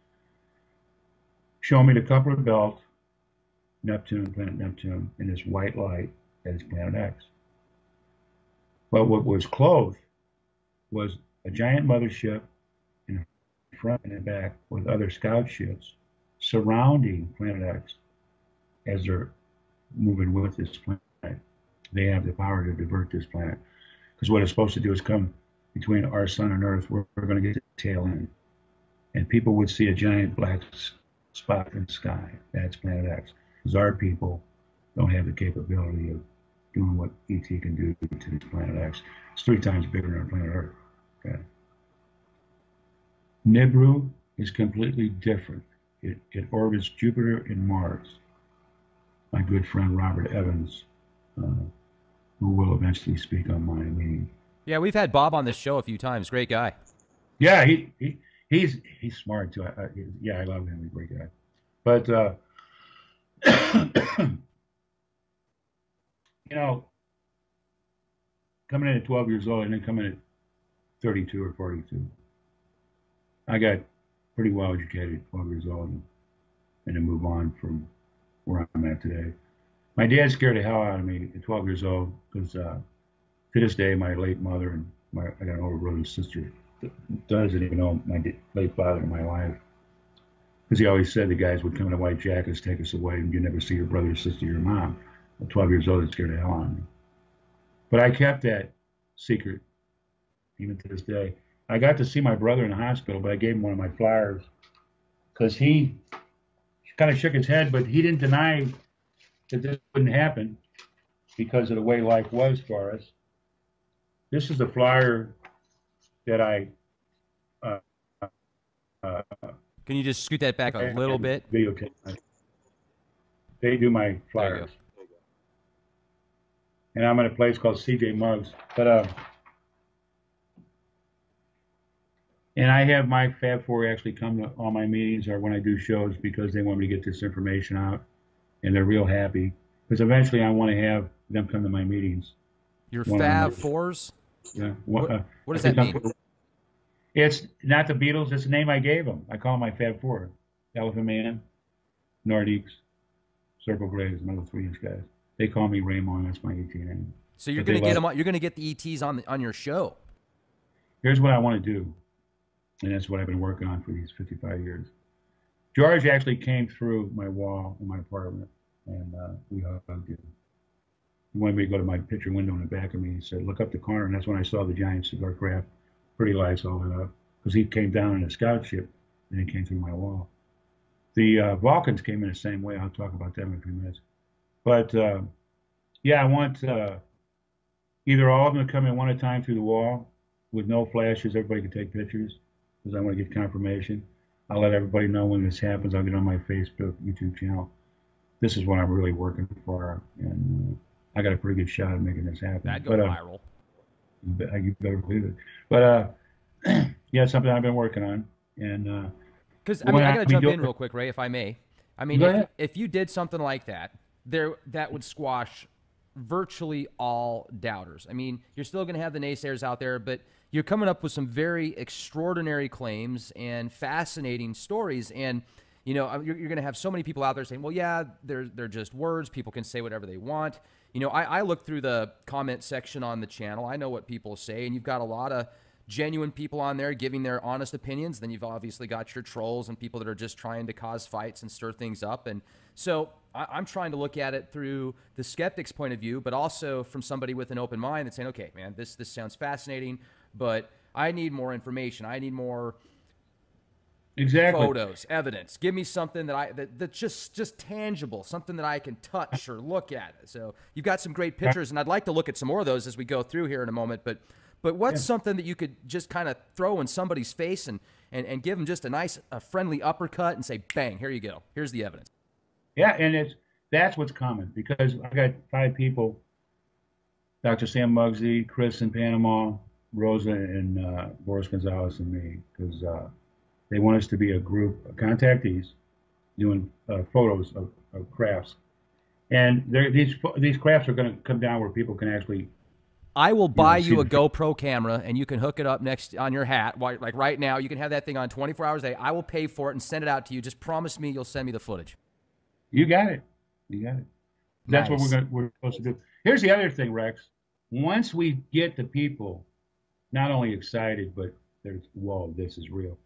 Show me the Kuiper belt, Neptune, Planet Neptune, and this white light that is Planet X. But what was clothed was a giant mothership in the front and the back with other scout ships surrounding Planet X as they're moving with this planet. They have the power to divert this planet. Because what it's supposed to do is come between our sun and Earth. We're, we're going to get the tail end. And people would see a giant black spot in the sky. That's Planet X. Because our people don't have the capability of doing what E T can do to this Planet X. It's three times bigger than our planet Earth. Okay. Nibiru is completely different. It, it orbits Jupiter and Mars. My good friend Robert Evans, uh, who will eventually speak on my meeting. Yeah, we've had Bob on this show a few times. Great guy. Yeah, he, he he's he's smart too. I, I, yeah, I love him. He's a great guy. But uh, you know, coming in at twelve years old and then coming in at thirty-two or forty-two, I got pretty well educated at twelve years old and, and then move on from where I'm at today. My dad scared the hell out of me at twelve years old because uh, to this day, my late mother and my I got an older brother and sister doesn't even know my late father in my life. Because he always said the guys would come in white jackets, take us away, and you never see your brother, your sister, your mom. At twelve years old, it scared the hell out of me. But I kept that secret, even to this day. I got to see my brother in the hospital, but I gave him one of my flyers because he kind of shook his head, but he didn't deny that this wouldn't happen because of the way life was for us. This is the flyer that I uh, uh, Can you just scoot that back a little bit? videotape. They do my flyers. And I'm at a place called C J Muggs. But uh, and I have my Fab Four actually come to all my meetings or when I do shows because they want me to get this information out, and they're real happy because eventually I want to have them come to my meetings. Your Fab Fours? Yeah. What, uh, what does that mean? It's not the Beatles. It's the name I gave them. I call them my Fab Four: Elephant Man, Nordiques, Circle Grays, another three-inch guys. They call me Raymond. That's my E T name. So you're gonna get them. On, you're gonna get the E Ts on the, on your show. Here's what I want to do, and that's what I've been working on for these fifty-five years. George actually came through my wall in my apartment, and uh, we hugged him. He wanted me to go to my picture window in the back of me. He said, "Look up the corner," and that's when I saw the giant cigar craft, pretty lights all lit up, because he came down in a scout ship, and he came through my wall. The uh, Vulcans came in the same way. I'll talk about them in a few minutes. But uh, yeah, I want uh, either all of them to come in one at a time through the wall with no flashes. Everybody can take pictures because I want to get confirmation. I'll let everybody know when this happens. I'll get on my Facebook, YouTube channel. This is what I'm really working for, and uh, I got a pretty good shot at making this happen. That'd go but, uh, viral. You better believe it. But uh, yeah, it's something I've been working on, and because uh, I mean, I got to jump in real quick, Ray, if I may. I mean, if, if you did something like that, there that would squash virtually all doubters. I mean, you're still going to have the naysayers out there, but you're coming up with some very extraordinary claims and fascinating stories. And, you know, you're, you're going to have so many people out there saying, well, yeah, they're, they're just words. People can say whatever they want. You know, I, I look through the comment section on the channel. I know what people say, and you've got a lot of genuine people on there giving their honest opinions. Then you've obviously got your trolls and people that are just trying to cause fights and stir things up. And so I, I'm trying to look at it through the skeptic's point of view, but also from somebody with an open mind that's saying, okay, man, this, this sounds fascinating, but I need more information. I need more exactly photos, evidence. Give me something that I that, that just just tangible, something that I can touch or look at. So you've got some great pictures, and I'd like to look at some more of those as we go through here in a moment. But but what's yeah. something that you could just kind of throw in somebody's face and, and and give them just a nice, a friendly uppercut and say, bang, here you go. Here's the evidence. Yeah, and it's that's what's common because I got five people: Doctor Sam Muggsy, Chris in Panama, Rosa, and uh, Boris Gonzalez, and me, because uh, they want us to be a group of contactees doing uh, photos of, of crafts. And these these crafts are going to come down where people can actually. I will buy you, know, you a GoPro camera, and you can hook it up next on your hat. Like right now, you can have that thing on twenty-four hours a day. I will pay for it and send it out to you. Just promise me you'll send me the footage. You got it. You got it. That's nice. what we're going we're supposed to do. Here's the other thing, Rex. Once we get the people not only excited, but there's, whoa, this is real.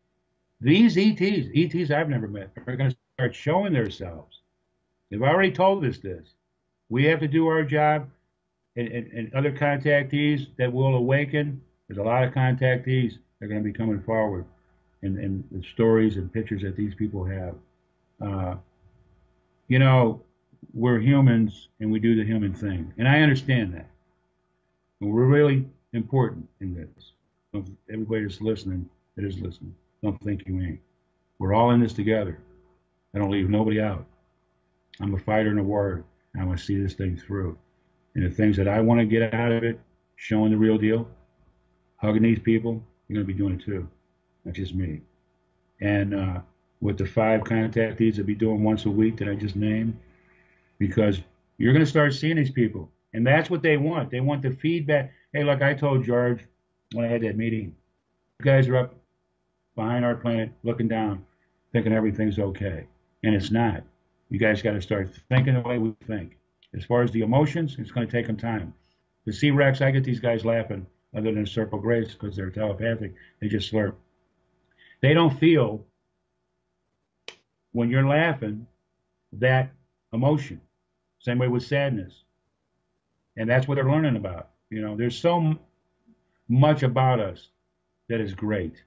These E Ts, E Ts I've never met, are going to start showing themselves. They've already told us this. We have to do our job, and, and, and other contactees that will awaken. There's a lot of contactees that are going to be coming forward, and, and the stories and pictures that these people have. Uh, you know, we're humans, and we do the human thing, and I understand that. And we're really important in this. Everybody that's listening, that is listening, don't think you ain't. We're all in this together. I don't leave nobody out. I'm a fighter and a warrior. And I want to see this thing through. And the things that I want to get out of it, showing the real deal, hugging these people, you're going to be doing it too. Not just me. And uh, with the five contactees that be doing once a week that I just named, because you're going to start seeing these people. And that's what they want. They want the feedback. Hey, like I told George when I had that meeting, you guys are up behind our planet looking down, thinking everything's okay. And it's not. You guys got to start thinking the way we think. As far as the emotions, it's going to take them time. To see Rex, I get these guys laughing other than Circle Grace because they're telepathic. They just slurp. They don't feel, when you're laughing, that emotion. Same way with sadness. And that's what they're learning about. You know, there's so much about us that is great.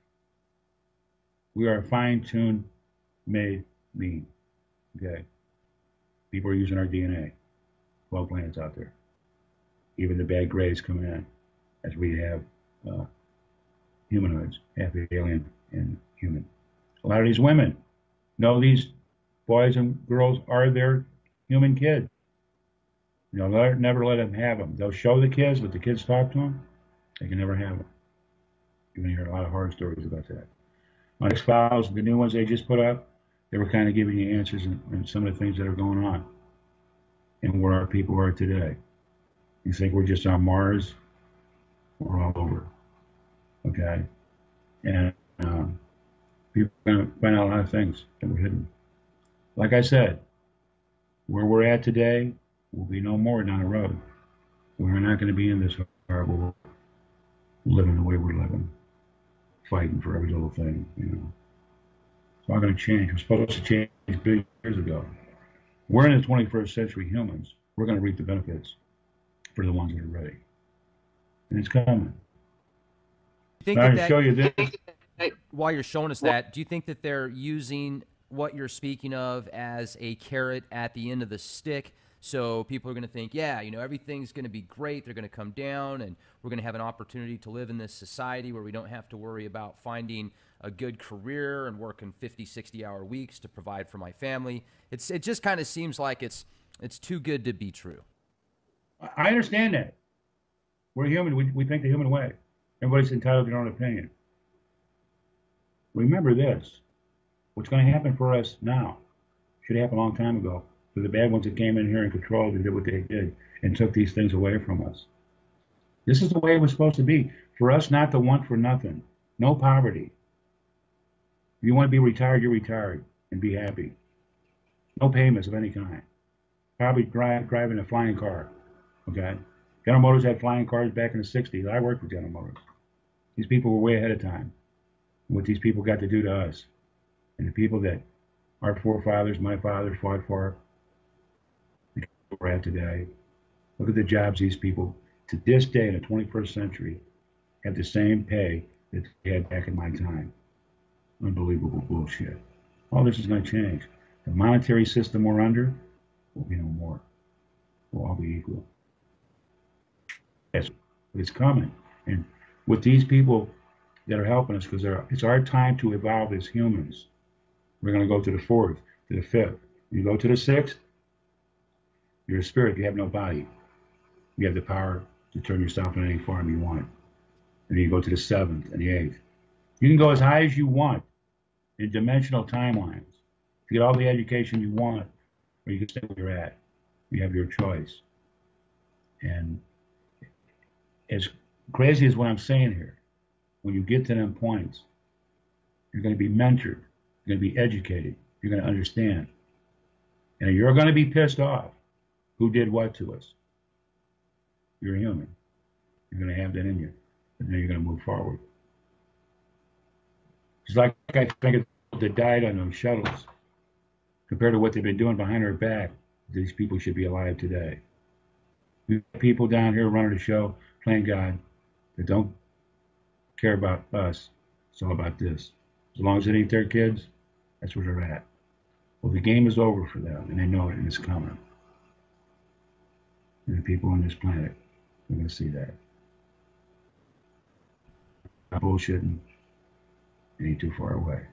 We are a fine-tuned, made being. Okay? People are using our D N A. twelve planets out there. Even the bad grays coming in, as we have uh, humanoids, half alien and human. A lot of these women know these boys and girls are their human kids. You know, let, never let them have them. They'll show the kids, but the kids talk to them, they can never have them. You're going to hear a lot of horror stories about that. My X-Files, the new ones they just put up, they were kind of giving you answers and, and some of the things that are going on and where our people are today. You think we're just on Mars? We're all over. Okay? And um, people are going to find out a lot of things that were hidden. Like I said, where we're at today will be no more down the road. We're not going to be in this horrible world, living the way we're living, fighting for every little thing, you know. It's all going to change. We're supposed to change billion years ago. We're in the twenty-first century humans. We're going to reap the benefits for the ones that are ready. And it's coming. I think Now, that to show you this. While you're showing us that, do you think that they're using what you're speaking of as a carrot at the end of the stick? So people are going to think, yeah, you know, everything's going to be great. They're going to come down and we're going to have an opportunity to live in this society where we don't have to worry about finding a good career and working fifty, sixty hour weeks to provide for my family. It's, it just kind of seems like it's, it's too good to be true. I understand that. We're human. We, we think the human way. Everybody's entitled to their own opinion. Remember this. What's going to happen for us now should have happened a long time ago. For the bad ones that came in here and controlled and did what they did and took these things away from us. This is the way it was supposed to be. For us not to want for nothing. No poverty. If you want to be retired, you're retired and be happy. No payments of any kind. Probably drive, driving a flying car. Okay? General Motors had flying cars back in the sixties. I worked with General Motors. These people were way ahead of time. What these people got to do to us. And the people that our forefathers, my father fought for, we're at today. Look at the jobs these people, to this day in the twenty-first century, have the same pay that they had back in my time. Unbelievable bullshit. All this is going to change. The monetary system we're under will be no more. We'll all be equal. Yes, it's coming. And with these people that are helping us, because it's our time to evolve as humans. We're going to go to the fourth, to the fifth. You go to the sixth, you're a spirit, you have no body. You have the power to turn yourself in any form you want. And then you go to the seventh and the eighth. You can go as high as you want in dimensional timelines. You get all the education you want, or you can stay where you're at. You have your choice. And as crazy as what I'm saying here, when you get to them points, you're going to be mentored, you're going to be educated, you're going to understand. And you're going to be pissed off. Who did what to us? You're human. You're going to have that in you. And then you're going to move forward. It's like I think of that died on those shuttles. Compared to what they've been doing behind our back, these people should be alive today. We have people down here running the show, playing God, that don't care about us. It's all about this. As long as it ain't their kids, that's where they're at. Well, the game is over for them, and they know it, and it's coming. And the people on this planet are going to see that. Not bullshitting. It ain't too far away.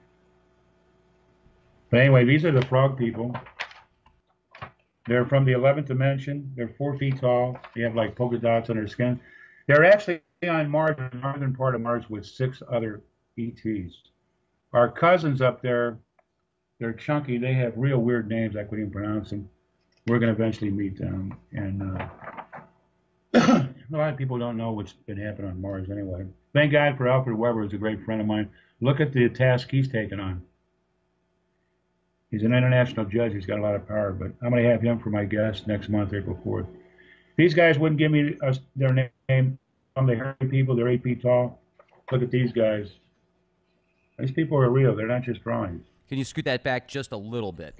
But anyway, these are the frog people. They're from the eleventh dimension. They're four feet tall. They have like polka dots on their skin. They're actually on Mars, the northern part of Mars, with six other E Ts. Our cousins up there, they're chunky. They have real weird names. I couldn't even pronounce them. We're going to eventually meet them. And uh, a lot of people don't know what's been happening on Mars anyway. Thank God for Alfred Weber, who's a great friend of mine. Look at the task he's taken on. He's an international judge. He's got a lot of power, but I'm going to have him for my guest next month, April fourth. These guys wouldn't give me uh, their name. I'm the hairy people. They're eight feet tall. Look at these guys. These people are real. They're not just drawings. Can you scoot that back just a little bit?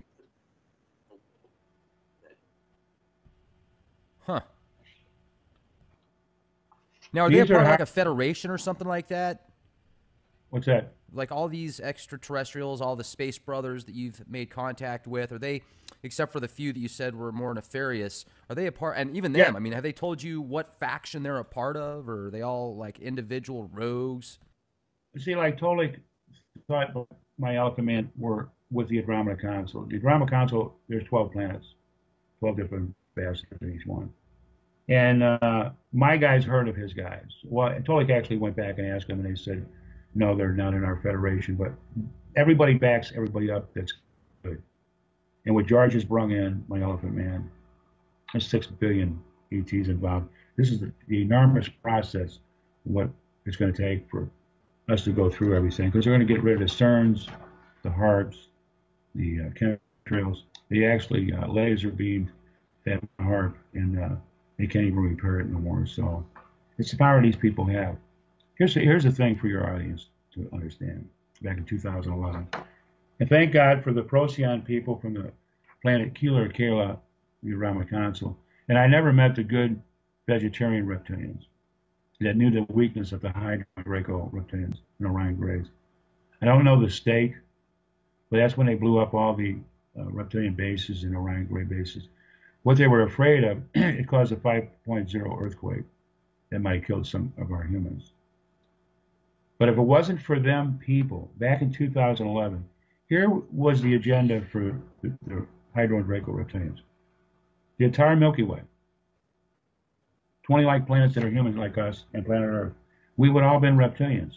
Huh. Now, are These they a part are of like a federation or something like that? What's that? Like all these extraterrestrials, all the space brothers that you've made contact with, are they, except for the few that you said were more nefarious, are they a part, and even them, Yeah. I mean, have they told you what faction they're a part of, or are they all like individual rogues? See, like totally thought my Elephant Man were with the Andromeda Council. The Andromeda Council, there's twelve planets, twelve different ambassadors in each one. And uh, my guys heard of his guys. Well, Tolik actually went back and asked them, and they said, no, they're not in our federation. But everybody backs everybody up that's good. And what George has brung in, my Elephant Man, there's six billion E Ts involved. This is the, the enormous process, what it's going to take for us to go through everything. Because they're going to get rid of the CERNs, the HARPs, the uh, chemtrails. They actually uh, laser beamed that HARP, and uh, they can't even repair it no more. So it's the power these people have. Here's the, here's the thing for your audience to understand. Back in two thousand eleven, and thank God for the Procyon people from the planet Keeler Kala, the Rama Council. And I never met the good vegetarian reptilians that knew the weakness of the Hydra Draco reptilians and Orion Greys. I don't know the stake, but that's when they blew up all the uh, reptilian bases and Orion Grey bases. What they were afraid of, it caused a five point oh earthquake that might have killed some of our humans. But if it wasn't for them people, back in two thousand eleven, here was the agenda for the, the Hydra and Draco reptilians. The entire Milky Way, twenty like planets that are humans like us and planet Earth, we would all been reptilians.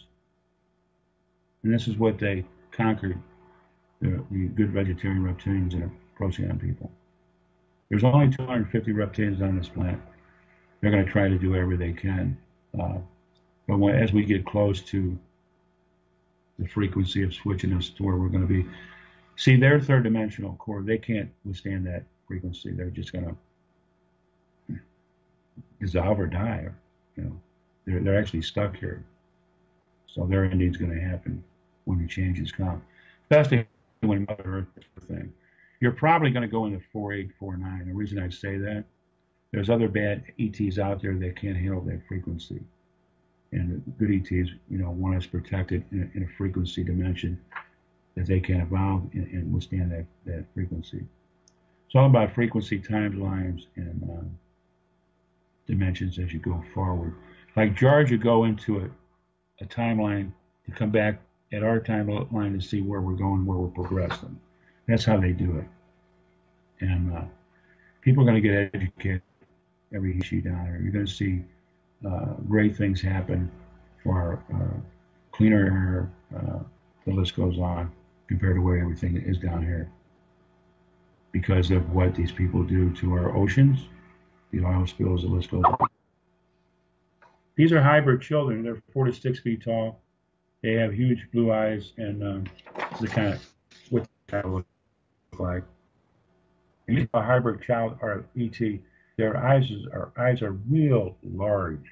And this is what they conquered, the, the good vegetarian reptilians and the Procyon people. There's only two hundred fifty reptilians on this planet. They're going to try to do whatever they can. Uh, but when, as we get close to the frequency of switching us to where we're going to be, see, their third dimensional core, they can't withstand that frequency. They're just going to dissolve or die. Or, you know, they're, they're actually stuck here. So their ending's going to happen when the changes come. Especially when Mother Earth is the thing. You're probably going to go into four eight, four nine. The reason I say that, there's other bad E Ts out there that can't handle that frequency. And the good E Ts, you know, want us protected in a, in a frequency dimension that they can evolve and, and withstand that, that frequency. It's all about frequency, timelines, and um, dimensions as you go forward. Like George would go into a, a timeline to come back at our timeline to see where we're going, where we're progressing. That's how they do it. And uh, people are going to get educated every issue down here. You're going to see uh, great things happen for our uh, cleaner air. Uh, the list goes on compared to where everything is down here. Because of what these people do to our oceans, the oil spills, the list goes on. These are hybrid children. They're four to six feet tall. They have huge blue eyes, and um, the kind of what they look like. And a hybrid child or E T, their eyes are eyes are real large.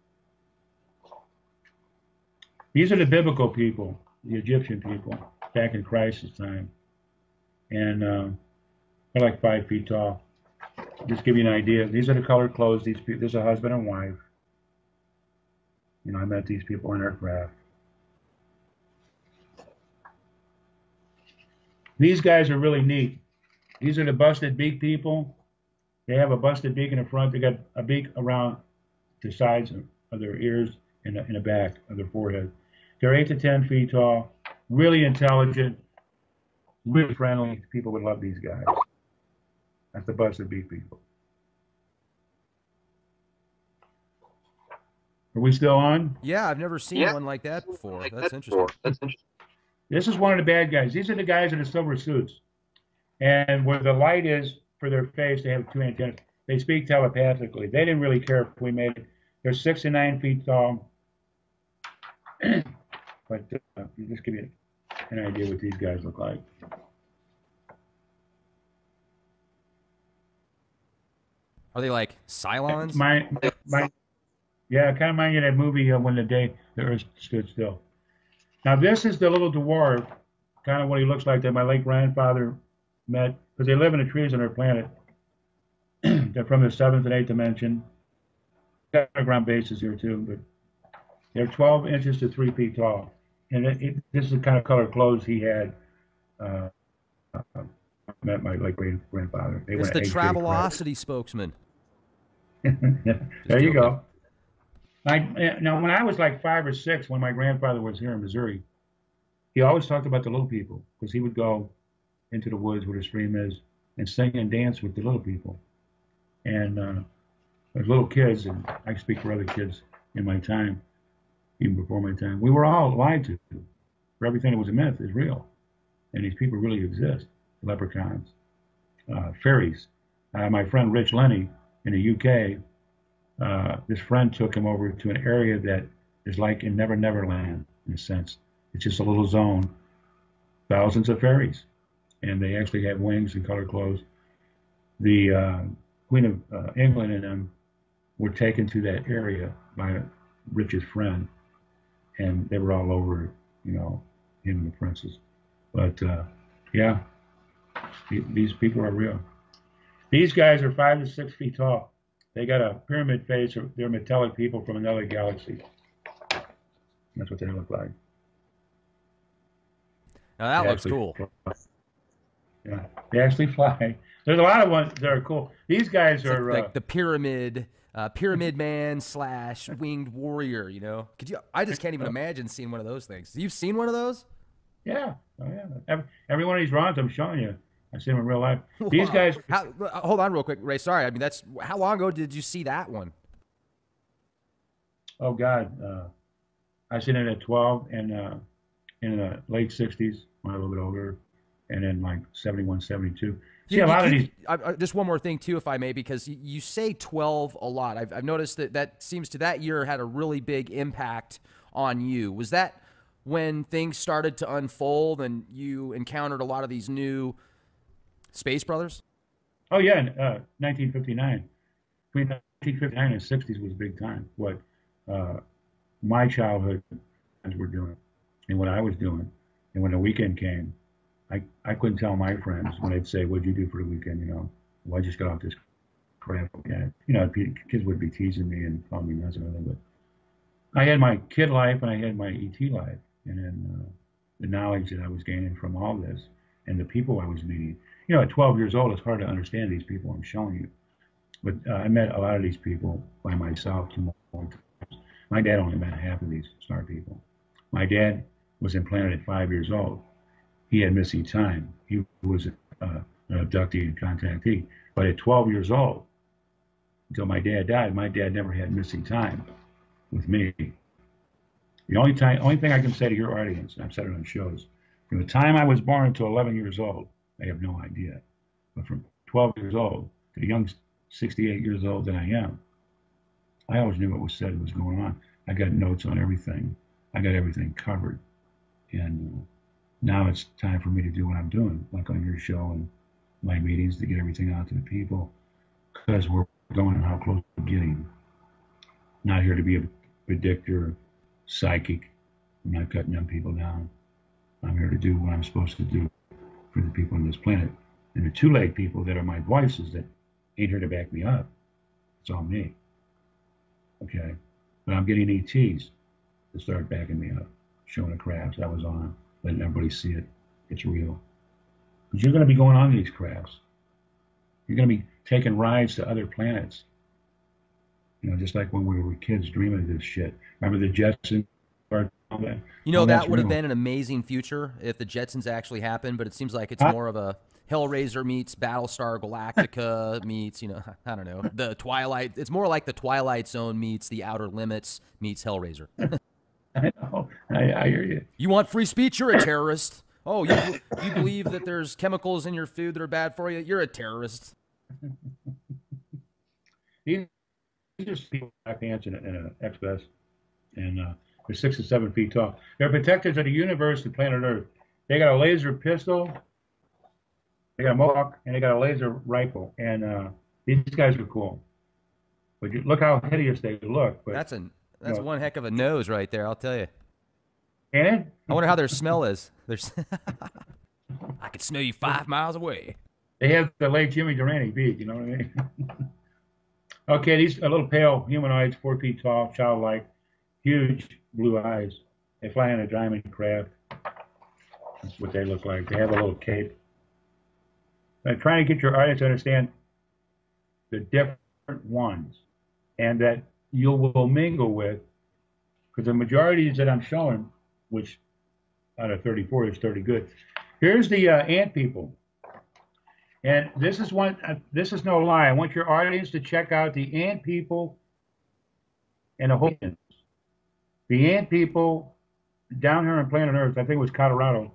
These are the biblical people, the Egyptian people, back in Christ's time, and um, they're like five feet tall. Just give you an idea. These are the colored clothes. These people, there's a husband and wife. You know, I met these people in aircraft. These guys are really neat. These are the busted beak people. They have a busted beak in the front. They got a beak around the sides of their ears and in the back of their forehead. They're eight to ten feet tall, really intelligent, really friendly. People would love these guys. That's the busted beak people. Are we still on? Yeah, I've never seen Yeah. one like that before. Like That's that interesting. before. That's interesting. This is one of the bad guys. These are the guys in the silver suits. And where the light is for their face, they have two antennas. They speak telepathically. They didn't really care if we made it. They're six and nine feet tall. But uh, just give you an idea what these guys look like. Are they like Cylons? My, my, yeah, kind of remind you of that movie uh, When the Day the Earth Stood Still. Now this is the little dwarf, kind of what he looks like that my late grandfather met, because they live in the trees on our planet. They're from the seventh and eighth dimension. Underground bases here too, but they're twelve inches to three feet tall. and it, it, this is the kind of color clothes he had. Uh, I met my late great grandfather. They It's went the egg shaped crab. Travelocity spokesman. There Just you joking. go. I, now, when I was like five or six, when my grandfather was here in Missouri, he always talked about the little people because he would go into the woods where the stream is and sing and dance with the little people. And uh, as little kids, and I speak for other kids in my time, even before my time, we were all lied to. For everything that was a myth is real. And these people really exist. Leprechauns, uh, fairies. Uh, my friend Rich Lenny in the U K, uh, this friend took him over to an area that is like in Never Never Land, in a sense. It's just a little zone, thousands of fairies. And they actually have wings and color clothes. The uh, Queen of uh, England and them were taken to that area by Rich's friend, and they were all over, you know, him and the princess. But uh, yeah, these people are real. These guys are five to six feet tall. They got a pyramid face. They're metallic people from another galaxy. That's what they look like. Now that They looks actually cool. fly. Yeah, they actually fly. There's a lot of ones that are cool. These guys It's like, are like uh, the pyramid, uh, pyramid man slash winged warrior. You know, could you? I just can't even imagine seeing one of those things. You've seen one of those? yeah, oh yeah. Every, every one of these runs, I'm showing you. I see them in real life. These Wow. guys. How, uh, hold on, real quick, Ray. Sorry. I mean, that's how long ago did you see that one? Oh God, uh, I seen it at twelve and uh, in the late sixties when I was a little bit older, and then like seventy-one, seventy-two. See, You, a you lot of keep, these. I, I, just one more thing too, if I may, because you, you say twelve a lot. I've, I've noticed that that seems to that year had a really big impact on you. Was that when things started to unfold and you encountered a lot of these new Space Brothers? Oh yeah, uh, nineteen fifty-nine. Between nineteen fifty-nine and sixties was a big time. What uh, my childhood friends were doing, and what I was doing, and when the weekend came, I, I couldn't tell my friends when they'd say, "What'd you do for the weekend?" You know, well, I just got off this crap. Yeah, you know, kids would be teasing me and calling me nuts and everything. But I had my kid life and I had my E T life, and then uh, the knowledge that I was gaining from all this and the people I was meeting. You know, at twelve years old, it's hard to understand these people I'm showing you. But uh, I met a lot of these people by myself two more times. My dad only met half of these star people. My dad was implanted at five years old. He had missing time. He was uh, an abductee and contactee. But at twelve years old, until my dad died, my dad never had missing time with me. The only time, only thing I can say to your audience, and I've said it on shows, from the time I was born until eleven years old, I have no idea. But from twelve years old to the young sixty-eight years old that I am, I always knew what was said, what was going on. I got notes on everything. I got everything covered. And uh, now it's time for me to do what I'm doing, like on your show and my meetings, to get everything out to the people, because we're going and how close we're getting. Not here to be a predictor, psychic. I'm not cutting young people down. I'm here to do what I'm supposed to do for the people on this planet. And the two leg people that are my voices that ain't here to back me up, it's all me. Okay? But I'm getting E Ts to start backing me up, showing the crafts I was on, letting everybody see it. It's real. Because you're going to be going on these crafts. You're going to be taking rides to other planets. You know, just like when we were kids dreaming of this shit. Remember the Jetsons? All that? You know, All that that's would have real. been an amazing future if the Jetsons actually happened, but it seems like it's Huh? more of a Hellraiser meets Battlestar Galactica meets, you know, I don't know, the Twilight. It's more like the Twilight Zone meets the Outer Limits meets Hellraiser. I know. I, I hear you. You want free speech? You're a terrorist. Oh, you you believe that there's chemicals in your food that are bad for you? You're a terrorist. These these are people backhands in an X-Bus, and uh, they're six to seven feet tall. They're protectors of the universe and planet Earth. They got a laser pistol, they got a mohawk, and they got a laser rifle. And uh, these guys are cool. But you, look how hideous they look. But That's a that's you know, one heck of a nose right there, I'll tell you. ain't it? I wonder how their smell is. There's I could smell you five miles away. They have the late Jimmy Durante beat. You know what I mean? Okay, these are little pale humanoids, four feet tall, childlike, huge blue eyes, They fly in a diamond craft. That's what they look like. They have a little cape. I'm trying to get your audience to understand the different ones and that you will mingle with, because the majorities that I'm showing, which out of thirty-four is thirty good. Here's the uh, ant people. And this is one, uh, this is no lie. I want your audience to check out the ant people and the Hopians. The ant people down here on planet Earth, I think it was Colorado,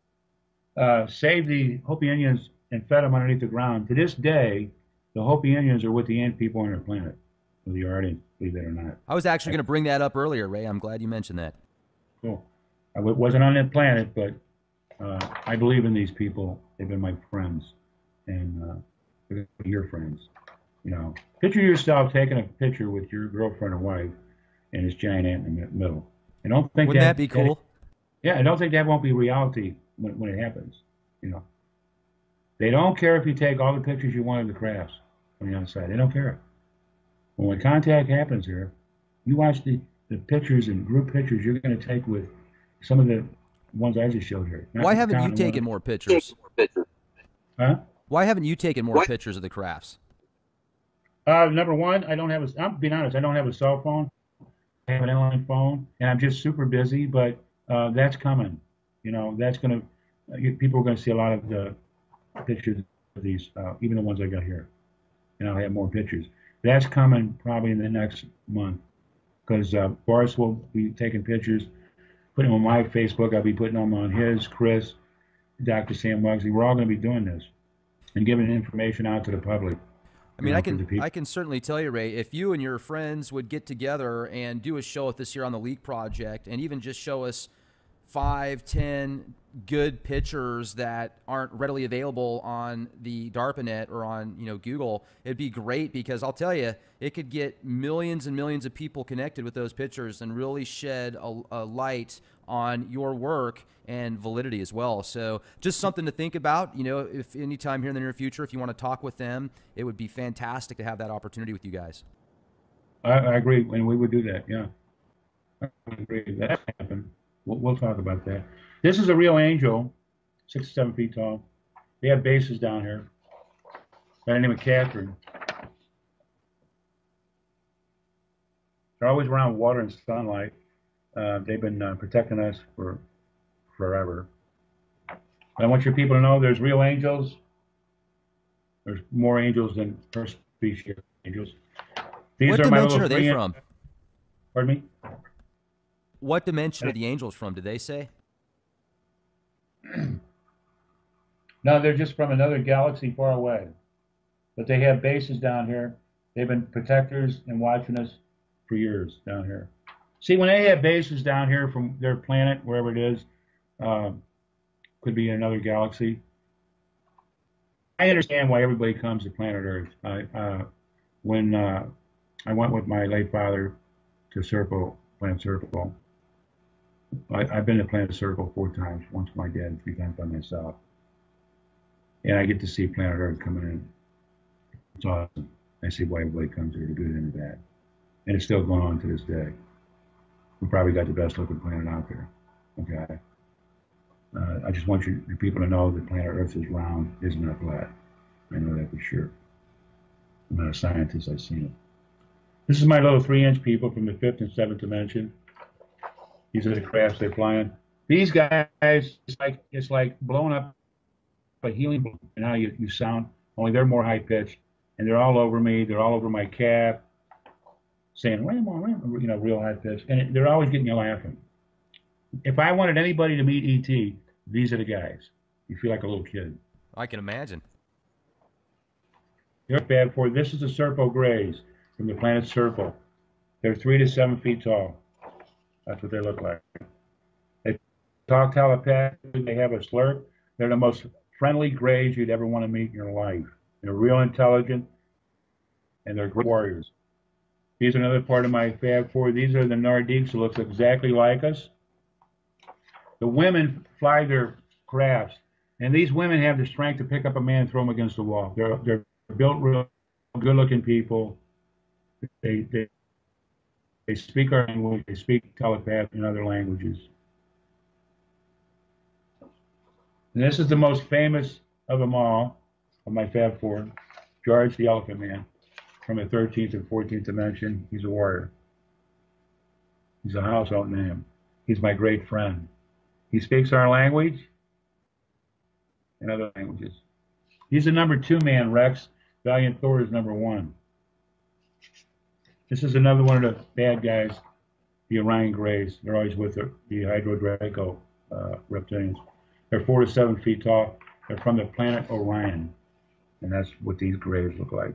uh, saved the Hopi Indians and fed them underneath the ground. To this day, the Hopi Indians are with the ant people on our planet. Whether your audience believe it or not. I was actually going to bring that up earlier, Ray. I'm glad you mentioned that. Cool. I w- wasn't on that planet, but uh, I believe in these people. They've been my friends, and uh, they're your friends. You know, picture yourself taking a picture with your girlfriend or wife, and this giant ant in the middle. I don't think Wouldn't that, that be cool? That, yeah, I don't think that won't be reality when, when it happens. You know, they don't care if you take all the pictures you want of the crafts on the outside. They don't care. When contact happens here, you watch the, the pictures and group pictures you're going to take with some of the ones I just showed here. Why haven't you taken more pictures? Huh? Why haven't you taken more what? pictures of the crafts? Uh, number one, I don't have a, I'm being honest, I don't have a cell phone. I have an inline phone, and I'm just super busy, but uh, that's coming. You know, that's going to, uh, people are going to see a lot of the pictures of these, uh, even the ones I got here. And I'll have more pictures. That's coming probably in the next month, because uh, Boris will be taking pictures, putting them on my Facebook. I'll be putting them on his, Chris, Doctor Sam Wugsley. We're all going to be doing this and giving information out to the public. I mean, I can I can certainly tell you, Ray, if you and your friends would get together and do a show with us here on the Leak Project, and even just show us five, ten good pictures that aren't readily available on the DARPANet or on, you know, Google, it'd be great, because I'll tell you, it could get millions and millions of people connected with those pictures and really shed a, a light on your work and validity as well. So just something to think about. You know, if anytime here in the near future, if you want to talk with them, it would be fantastic to have that opportunity with you guys. I, I agree, and we would do that. Yeah, I agree. That happened. We'll, we'll talk about that. This is a real angel, six to seven feet tall. They have bases down here. By the name of Catherine. They're always around water and sunlight. Uh, they've been uh, protecting us for forever. But I want your people to know there's real angels. There's more angels than first species angels. These what are dimension my are they from? Pardon me? What dimension are the angels from, did they say? No, they're just from another galaxy far away. But they have bases down here. They've been protectors and watching us for years down here. See, when they have bases down here from their planet, wherever it is, uh, could be in another galaxy. I understand why everybody comes to planet Earth. I, uh, when uh, I went with my late father to Serpo, Planet Serpo, I, I've been to Planet Serpo four times, once with my dad, three times by myself. And I get to see planet Earth coming in. It's awesome. I see why everybody comes here, the good and the bad. And it's still going on to this day. We probably got the best looking planet out there. Okay. Uh, I just want you, you people to know that planet Earth is round, is not flat. I know that for sure. I'm not a scientist, I've seen it. This is my little three inch people from the fifth and seventh dimension. These are the crafts they're flying. These guys, it's like it's like blowing up a helium balloon, and how you, you sound, only they're more high pitched, and they're all over me, they're all over my calf, saying, Rainbow, Rainbow, you know, real high pitched, and they're always getting you laughing. If I wanted anybody to meet E T, these are the guys. You feel like a little kid. I can imagine. They're bad for this is the Serpo Greys from the planet Serpo. They're three to seven feet tall. That's what they look like. They talk telepathically. They have a slurp. They're the most friendly Greys you'd ever want to meet in your life. They're real intelligent, and they're great warriors. Here's another part of my Fab Four. These are the Nardiques who looks exactly like us. The women fly their crafts, and these women have the strength to pick up a man and throw him against the wall. They're they're built real good-looking people. They they they speak our language. They speak telepath in other languages. And this is the most famous of them all, of my Fab Four, George the Elephant Man, from the thirteenth and fourteenth dimension. He's a warrior. He's a household name. He's my great friend. He speaks our language and other languages. He's the number two man, Rex. Valiant Thor is number one. This is another one of the bad guys, the Orion Greys. They're always with the, the Hydro Draco uh, reptilians. They're four to seven feet tall. They're from the planet Orion. And that's what these grays look like.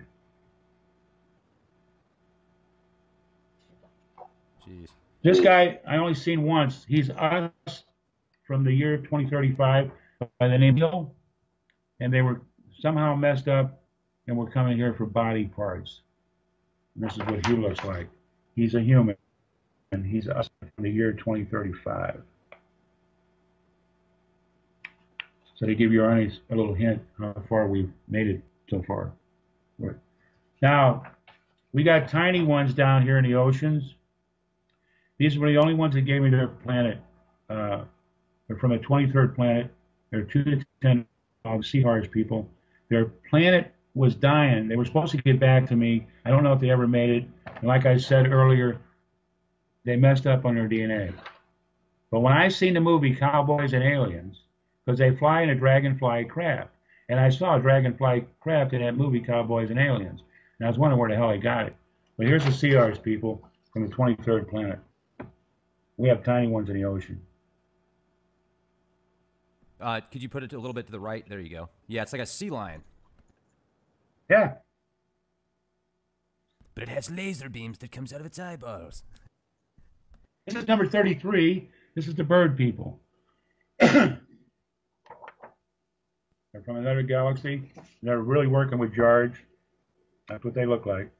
Jeez. This guy I only seen once. He's us from the year twenty thirty-five by the name Hill. And they were somehow messed up and were coming here for body parts. And this is what he looks like. He's a human. And he's us from the year twenty thirty-five. So to give your audience a little hint how far we've made it so far. Now, we got tiny ones down here in the oceans. These were the only ones that gave me their planet. Uh, they're from the twenty-third planet. They're two to ten sea horse people. Their planet was dying. They were supposed to get back to me. I don't know if they ever made it. And like I said earlier, they messed up on their D N A. But when I seen the movie Cowboys and Aliens, because they fly in a dragonfly craft, and I saw a dragonfly craft in that movie Cowboys and Aliens, and I was wondering where the hell I got it. But here's the sea horse people from the twenty-third planet. We have tiny ones in the ocean. Uh, could you put it a little bit to the right? There you go. Yeah, it's like a sea lion. Yeah. But it has laser beams that comes out of its eyeballs. This is number thirty-three. This is the bird people. They're from another galaxy. They're really working with George. That's what they look like.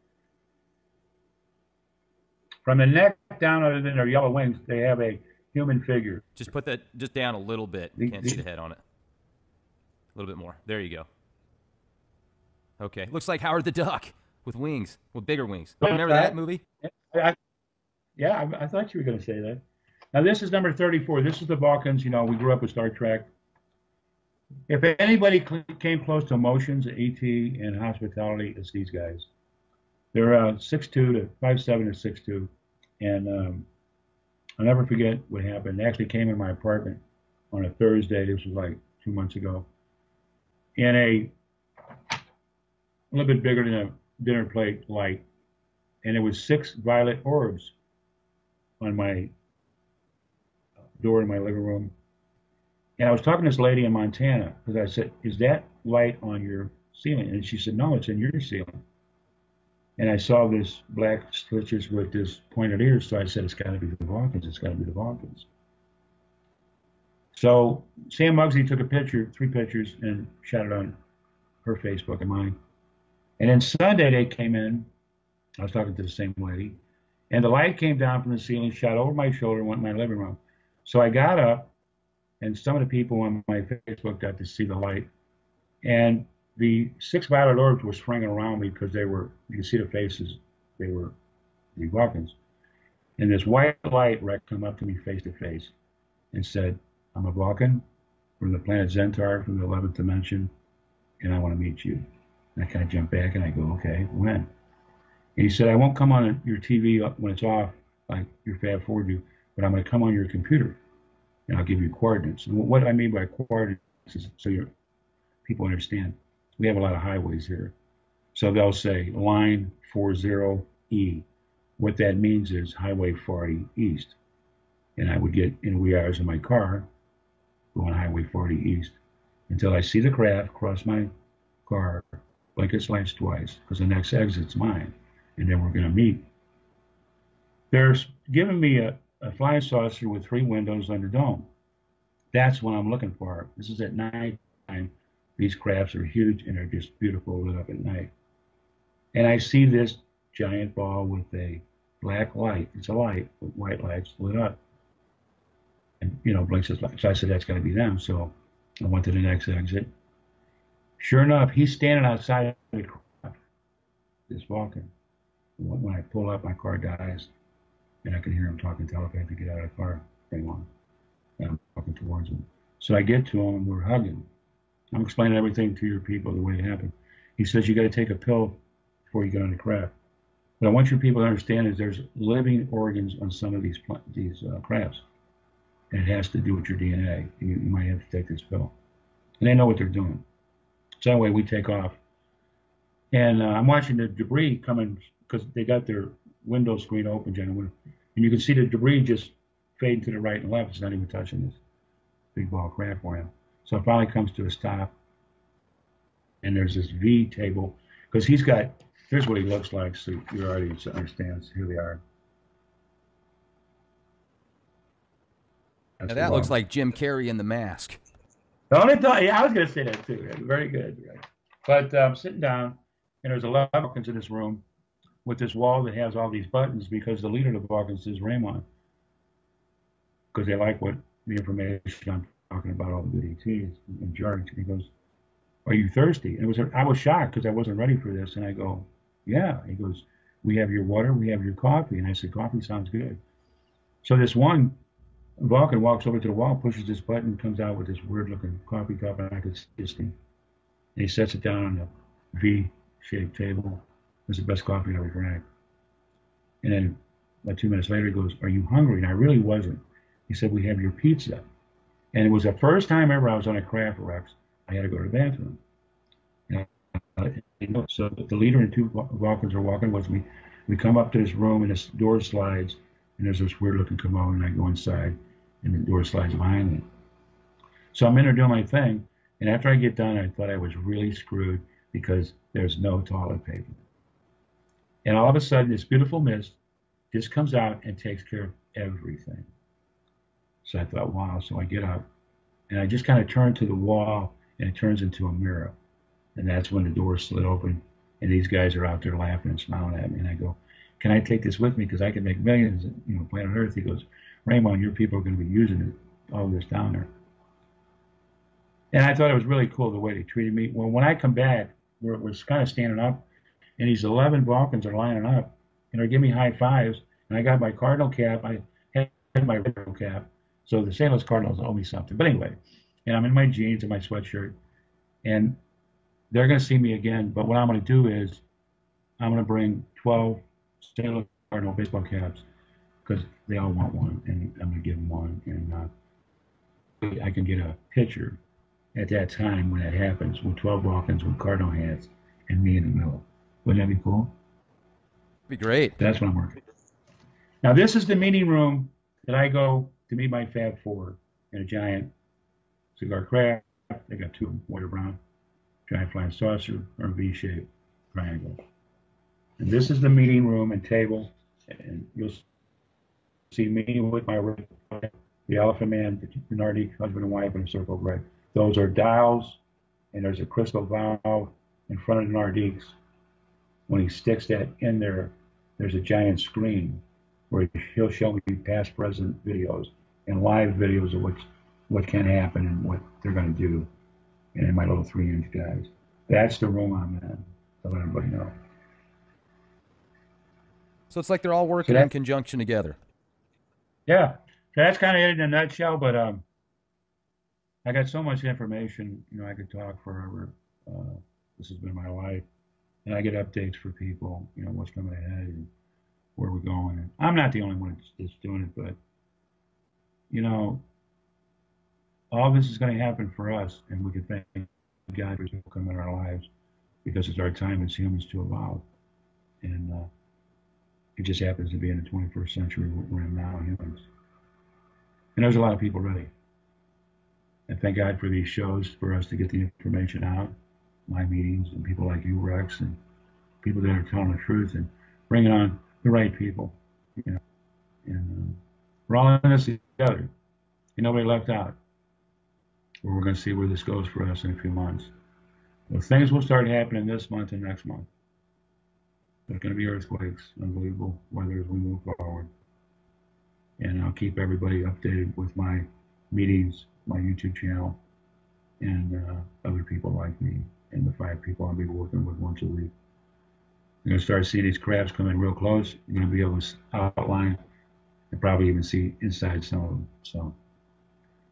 From the neck down, other than their yellow wings, they have a human figure. Just put that just down a little bit. The, Can't the, see the head on it. A little bit more. There you go. Okay. Looks like Howard the Duck with wings, with bigger wings. Remember that, that movie? I, yeah, I, I thought you were going to say that. Now, this is number thirty-four. This is the Vulcans. You know, we grew up with Star Trek. If anybody cl- came close to emotions, E T, and hospitality, it's these guys. They're uh, six two to five seven to six two. And um, I'll never forget what happened. They actually came in my apartment on a Thursday. This was like two months ago. In a, a little bit bigger than a dinner plate light. And there was six violet orbs on my door in my living room. And I was talking to this lady in Montana because I said, is that light on your ceiling? And she said, no, it's in your ceiling. And I saw this black stitches with this pointed ears, so I said, it's got to be the Vulcans. It's got to be the Vulcans. So Sam Muggsy took a picture, three pictures, and shot it on her Facebook and mine. And then Sunday they came in. I was talking to the same lady. And the light came down from the ceiling, shot over my shoulder, and went in my living room. So I got up, and some of the people on my Facebook got to see the light. And the six violet orbs were swinging around me because they were, you can see the faces, they were the Vulcans. And this white light wreck come up to me face to face and said, I'm a Vulcan from the planet Zentar from the eleventh dimension, and I want to meet you. And I kind of jumped back and I go, okay, when? And he said, I won't come on your T V when it's off, like your Fab Four do, but I'm going to come on your computer and I'll give you coordinates. And what I mean by coordinates is so your people understand. We have a lot of highways here. So they'll say line forty E. What that means is Highway forty East. And I would get in wee hours in my car going Highway forty East until I see the craft cross my car, blink its lights twice, because the next exit's mine. And then we're going to meet. They're giving me a, a flying saucer with three windows on the dome. That's what I'm looking for. This is at night time. These crafts are huge and they're just beautiful lit up at night. And I see this giant ball with a black light. It's a light with white lights lit up. And, you know, blinks its light. So I said, that's got to be them. So I went to the next exit. Sure enough, he's standing outside the craft, this Vulcan. When I pull up, my car dies. And I can hear him talking telephone to get out of the car. Hang on. And I'm walking towards him. So I get to him and we're hugging. I'm explaining everything to your people the way it happened. He says you got to take a pill before you get on the craft. What I want your people to understand is there's living organs on some of these these uh, crafts, and it has to do with your D N A. You, you might have to take this pill, and they know what they're doing. So anyway, we take off, and uh, I'm watching the debris coming because they got their window screen open, gentlemen, and you can see the debris just fading to the right and left. It's not even touching this big ball craft for him. So it finally comes to a stop, and there's this V table because he's got. Here's what he looks like, so you already understand. Here they are. Now that looks like Jim Carrey in The Mask. Don't it? Yeah, I was going to say that too. Very good. Right? But I'm um, sitting down, and there's a lot of Vulcans in this room with this wall that has all these buttons because the leader of the Vulcans is Raymond. Because they like what the information I'm talking about, all the good E Ts and jargon. He goes, "Are you thirsty?" And it was I was shocked because I wasn't ready for this, and I go, "Yeah." He goes, "We have your water, we have your coffee." And I said, "Coffee sounds good." So this one Vulcan walks over to the wall, pushes this button, comes out with this weird-looking coffee cup, and I could see this thing. And he sets it down on a V-shaped table. It was the best coffee I ever drank. And then about two minutes later, he goes, "Are you hungry?" And I really wasn't. He said, "We have your pizza." And it was the first time ever I was on a craft Rex. I had to go to the bathroom. And, uh, you know, so the leader and two Vulcans are walking with me. We come up to this room, and this door slides, and there's this weird-looking commode, and I go inside, and the door slides behind me. So I'm in there doing my thing, and after I get done, I thought I was really screwed because there's no toilet paper. And all of a sudden, this beautiful mist just comes out and takes care of everything. So I thought, wow. So I get up, and I just kind of turn to the wall, and it turns into a mirror. And that's when the door slid open, and these guys are out there laughing and smiling at me. And I go, "Can I take this with me? Because I can make millions, you know, planet Earth." He goes, "Raymond, your people are going to be using it, all this down there." And I thought it was really cool the way they treated me. Well, when I come back, we're, we're kind of standing up, and these eleven Vulcans are lining up, and they're giving me high fives. And I got my Cardinal cap. I had my Cardinal cap. So the Saint Louis Cardinals owe me something. But anyway, and I'm in my jeans and my sweatshirt, and they're going to see me again. But what I'm going to do is I'm going to bring twelve Saint Louis Cardinal baseball caps because they all want one, and I'm going to give them one. And uh, I can get a picture at that time when that happens with twelve Vulcans with Cardinal hats and me in the middle. Wouldn't that be cool? Be great. That's what I'm working. Now, this is the meeting room that I go to meet my Fab Four in a giant cigar craft. They got two of them, white or brown, giant flying saucer, or a V-shaped triangle. And this is the meeting room and table, and you'll see me with my the Elephant Man, the Nardik, husband and wife, and a circle of red. Those are dials, and there's a crystal valve in front of the Nardiks. When he sticks that in there, there's a giant screen where he'll show me past, present videos and live videos of what what can happen and what they're going to do. And in my little three-inch guys, that's the room I'm in. To let everybody know. So it's like they're all working so that, in conjunction together. Yeah, so that's kind of it in a nutshell. But um, I got so much information, you know, I could talk forever. Uh, this has been my life, and I get updates for people, you know, what's coming ahead and where we're going. And I'm not the only one that's, that's doing it, but you know, all this is going to happen for us, and we can thank God for people coming in our lives because it's our time as humans to evolve. And uh, it just happens to be in the twenty-first century we're in now, humans. And there's a lot of people ready. And thank God for these shows for us to get the information out, my meetings, and people like you, Rex, and people that are telling the truth and bringing on the right people. You know, and um, we're all in this together. And nobody left out. Well, we're going to see where this goes for us in a few months. Well, things will start happening this month and next month. There's going to be earthquakes, unbelievable weather as we move forward. And I'll keep everybody updated with my meetings, my YouTube channel, and uh, other people like me, and the five people I'll be working with once a week. You're going to start seeing these crabs come in real close. You're going to be able to outline and probably even see inside some of them. So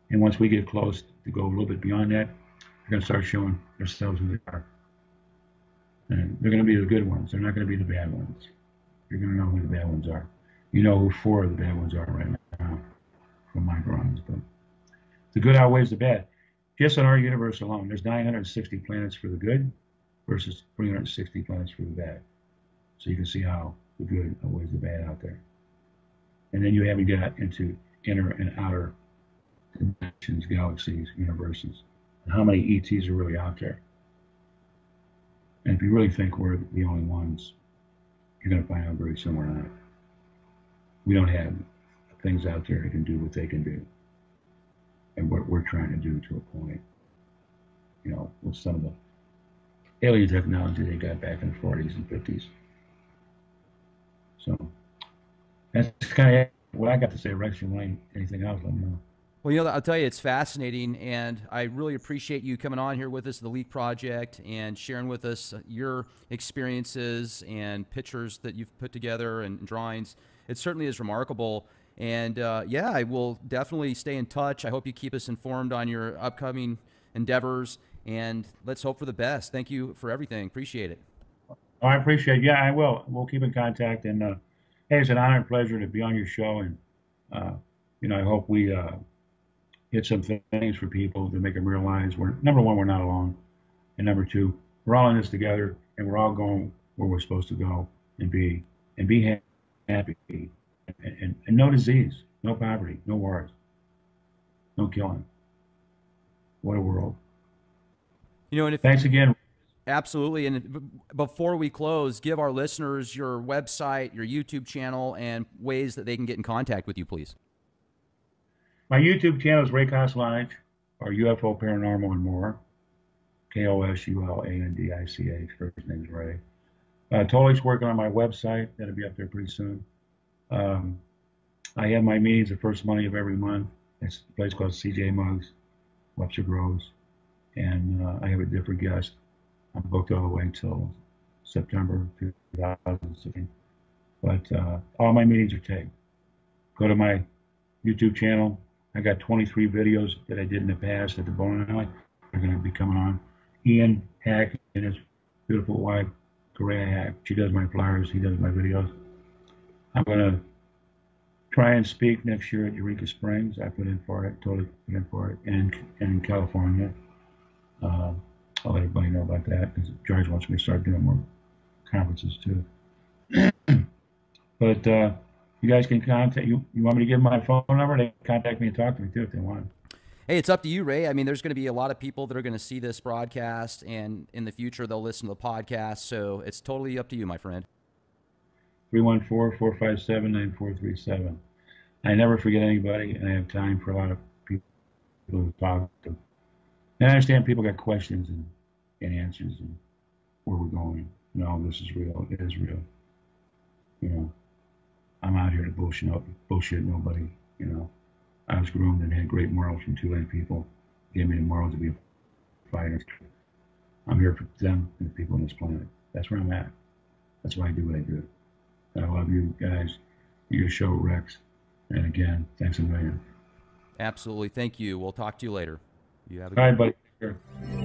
And once we get close to go a little bit beyond that, they're going to start showing themselves who they are. And they're going to be the good ones. They're not going to be the bad ones. You're going to know who the bad ones are. You know who four of the bad ones are right now from my drawings. But the good outweighs the bad. Just in our universe alone, there's nine hundred sixty planets for the good versus three hundred sixty planets for the bad. So you can see how the good outweighs the bad out there. And then you haven't got into inner and outer dimensions, galaxies, universes, and how many E Ts are really out there. And if you really think we're the only ones, you're going to find out very soon we're not. We don't have things out there that can do what they can do. And what we're trying to do to a point, you know, with some of the alien technology they got back in the forties and fifties. So that's kind of what I got to say. Rex, you want anything else? Let me know. Well, you know, I'll tell you, it's fascinating, and I really appreciate you coming on here with us, the Leak Project, and sharing with us your experiences and pictures that you've put together and drawings. It certainly is remarkable. And uh, yeah, I will definitely stay in touch. I hope you keep us informed on your upcoming endeavors, and let's hope for the best. Thank you for everything. Appreciate it. Oh, I appreciate it. Yeah, I will. We'll keep in contact. And uh, hey, it's an honor and pleasure to be on your show. And, uh, you know, I hope we uh, hit some things for people to make them realize we're, number one, we're not alone. And number two, we're all in this together, and we're all going where we're supposed to go and be, and be happy. And, and, and no disease, no poverty, no wars, no killing. What a world. You know, and if, thanks again. Absolutely. And before we close, give our listeners your website, your YouTube channel, and ways that they can get in contact with you, please. My YouTube channel is Ray Kosulanich, or U F O Paranormal and More. K O S U L A N D I C H. First name's Ray. Uh, Tolik's working on my website. That'll be up there pretty soon. Um, I have my meetings the first Monday of every month. It's a place called C J Muggs, Webster Groves, and uh, I have a different guest. I'm booked all the way until September two thousand sixteen. But uh, all my meetings are taped. Go to my YouTube channel. I got twenty-three videos that I did in the past at the bowling alley. They're going to be coming on. Ian Hack and his beautiful wife, Correa Hack. She does my flyers. He does my videos. I'm going to try and speak next year at Eureka Springs. I put in for it, totally put in for it, and, and in California. Uh, I'll let everybody know about that because George wants me to start doing more conferences too. But uh, you guys can contact, you, you want me to give my phone number? They can contact me and talk to me too if they want. Hey, it's up to you, Ray. I mean, there's going to be a lot of people that are going to see this broadcast, and in the future they'll listen to the podcast. So it's totally up to you, my friend. three one four, four five seven, nine four three seven. I never forget anybody, and I have time for a lot of people to talk to. And I understand people got questions and, and answers and where we're going. No, this is real. It is real. You know, I'm out here to bullshit, bullshit nobody. You know, I was groomed and had great morals from Tulane people. Gave me the morals to be a fighter. I'm here for them and the people on this planet. That's where I'm at. That's why I do what I do. I love you guys, your show, Rex. And again, thanks a million. Absolutely. Thank you. We'll talk to you later. You have a good All right, buddy. Sure.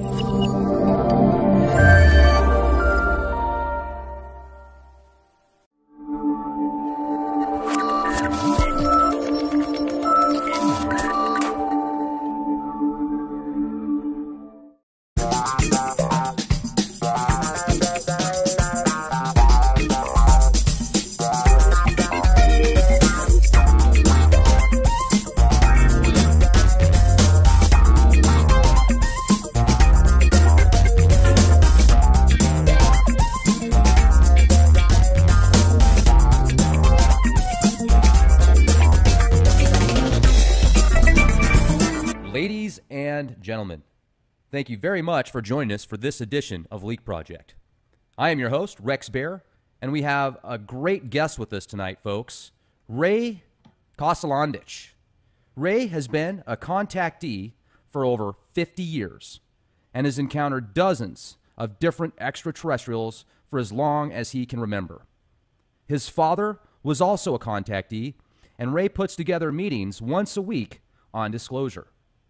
Ladies and gentlemen, thank you very much for joining us for this edition of Leak Project. I am your host, Rex Bear, and we have a great guest with us tonight, folks, Ray Kosulanich. Ray has been a contactee for over fifty years and has encountered dozens of different extraterrestrials for as long as he can remember. His father was also a contactee, and Ray puts together meetings once a week on disclosure.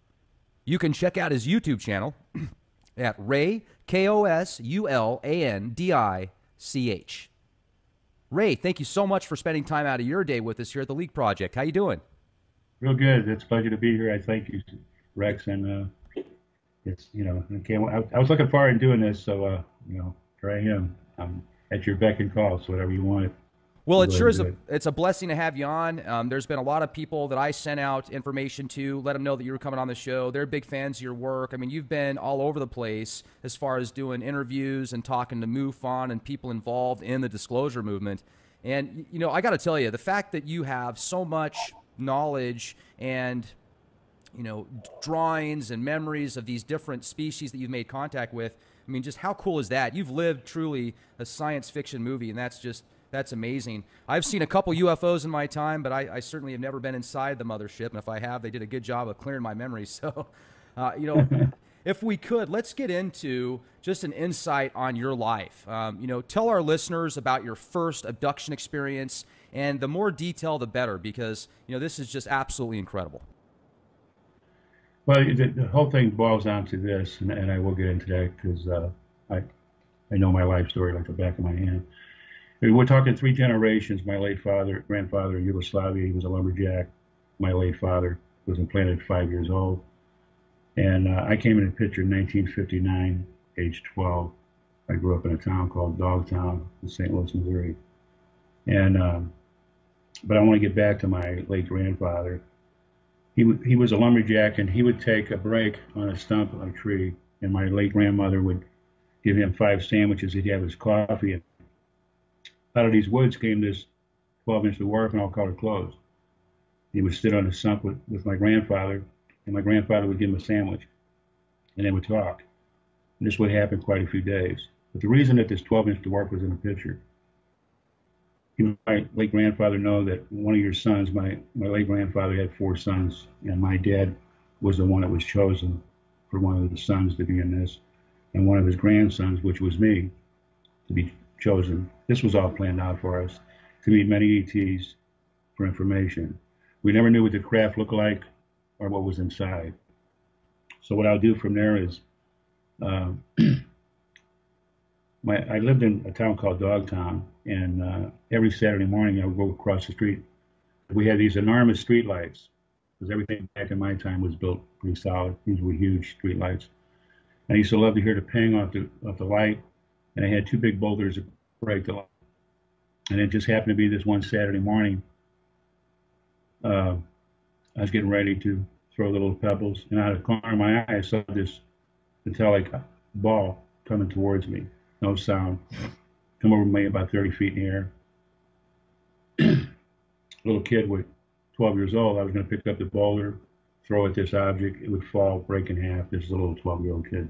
You can check out his YouTube channel at Ray, K O S U L A N D I C H. Ray, thank you so much for spending time out of your day with us here at the Leak Project. How you doing? Real good. It's a pleasure to be here. I thank you, Rex, and uh, it's you know I, can't, I, I was looking forward to doing this, so uh, you know here I am. I'm at your beck and call, so whatever you want. Well, it sure is a, it's a blessing to have you on. Um, there's been a lot of people that I sent out information to, let them know that you were coming on the show. They're big fans of your work. I mean, you've been all over the place as far as doing interviews and talking to MUFON and people involved in the disclosure movement. And, you know, I got to tell you, the fact that you have so much knowledge and, you know, drawings and memories of these different species that you've made contact with, I mean, just how cool is that? You've lived truly a science fiction movie, and that's just... that's amazing. I've seen a couple U F Os in my time, but I, I certainly have never been inside the mothership. And if I have, they did a good job of clearing my memory. So, uh, you know, if we could, let's get into just an insight on your life. Um, you know, tell our listeners about your first abduction experience, and the more detail, the better, because, you know, this is just absolutely incredible. Well, the, the whole thing boils down to this, and, and I will get into that because uh, I, I know my life story like the back of my hand. We're talking three generations. My late father, grandfather in Yugoslavia, he was a lumberjack. My late father was implanted at five years old. And uh, I came in the picture in nineteen fifty-nine, age twelve. I grew up in a town called Dogtown in Saint Louis, Missouri. And, um, but I want to get back to my late grandfather. He, he was a lumberjack, and he would take a break on a stump on a tree, and my late grandmother would give him five sandwiches. He'd have his coffee, and out of these woods came this twelve inch dwarf in all colored clothes. He would sit on the stump with, with my grandfather, and my grandfather would give him a sandwich, and they would talk. And this would happen quite a few days. But the reason that this twelve inch dwarf was in the picture, he, my late grandfather know that one of your sons, my, my late grandfather had four sons, and my dad was the one that was chosen for one of the sons to be in this, and one of his grandsons, which was me, to be chosen. This was all planned out for us to meet many E Ts for information. We never knew what the craft looked like or what was inside. So what I'll do from there is, uh, my I lived in a town called Dogtown, and uh, every Saturday morning I would go across the street. We had these enormous street lights, because everything back in my time was built pretty solid. These were huge street lights. And I used to love to hear the ping off the, off the light. And I had two big boulders to break the light. And it just happened to be this one Saturday morning. Uh, I was getting ready to throw the little pebbles, and out of the corner of my eye, I saw this metallic ball coming towards me. No sound. Come over me about thirty feet in the air. Little kid with twelve years old, I was going to pick up the boulder, throw at this object. It would fall, break in half. This is a little twelve-year-old kid.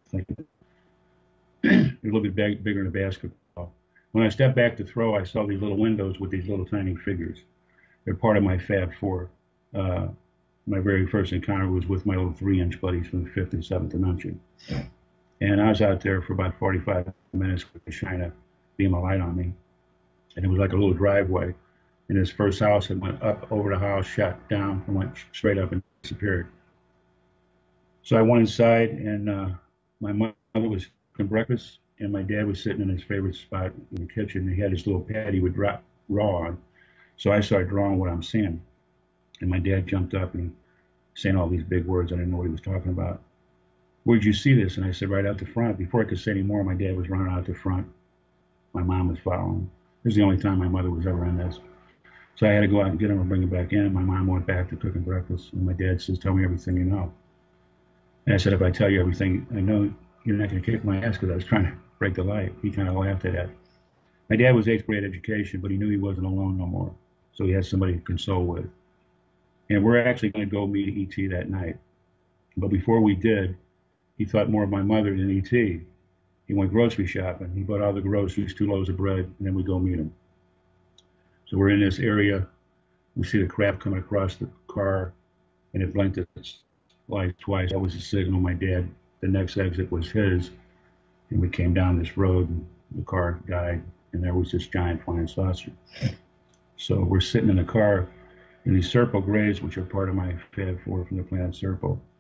A little bit big, bigger than a basketball. When I stepped back to throw, I saw these little windows with these little tiny figures. They're part of my Fab Four. Uh, my very first encounter was with my little three-inch buddies from the fifth and seventh dimension. And I was out there for about forty-five minutes with the shine a beam of light on me. And it was like a little driveway. And this first house, it went up over the house, shot down, and went straight up and disappeared. So I went inside, and uh, my mother was cooking breakfast, and my dad was sitting in his favorite spot in the kitchen. He had his little pad he would drop raw on. So I started drawing what I'm seeing. And my dad jumped up and saying all these big words. I didn't know what he was talking about. Where'd you see this? And I said, right out the front. Before I could say any more, my dad was running out the front. My mom was following. This is the only time my mother was ever in this. So I had to go out and get him and bring him back in. My mom went back to cooking breakfast. And my dad says, tell me everything you know. And I said, if I tell you everything I know, you're not going to kick my ass, because I was trying to break the light. He kind of laughed at that. My dad was eighth grade education, but he knew he wasn't alone no more. So he had somebody to console with. And we're actually going to go meet E T that night. But before we did, he thought more of my mother than E T. He went grocery shopping. He bought all the groceries, two loaves of bread, and then we go meet him. So we're in this area. We see the craft coming across the car, and it blinked its light twice. That was the signal. My dad, the next exit was his, and we came down this road, and the car died, and there was this giant flying saucer. So we're sitting in the car in these Serpo grays, which are part of my Fab Four from the planet Serpo.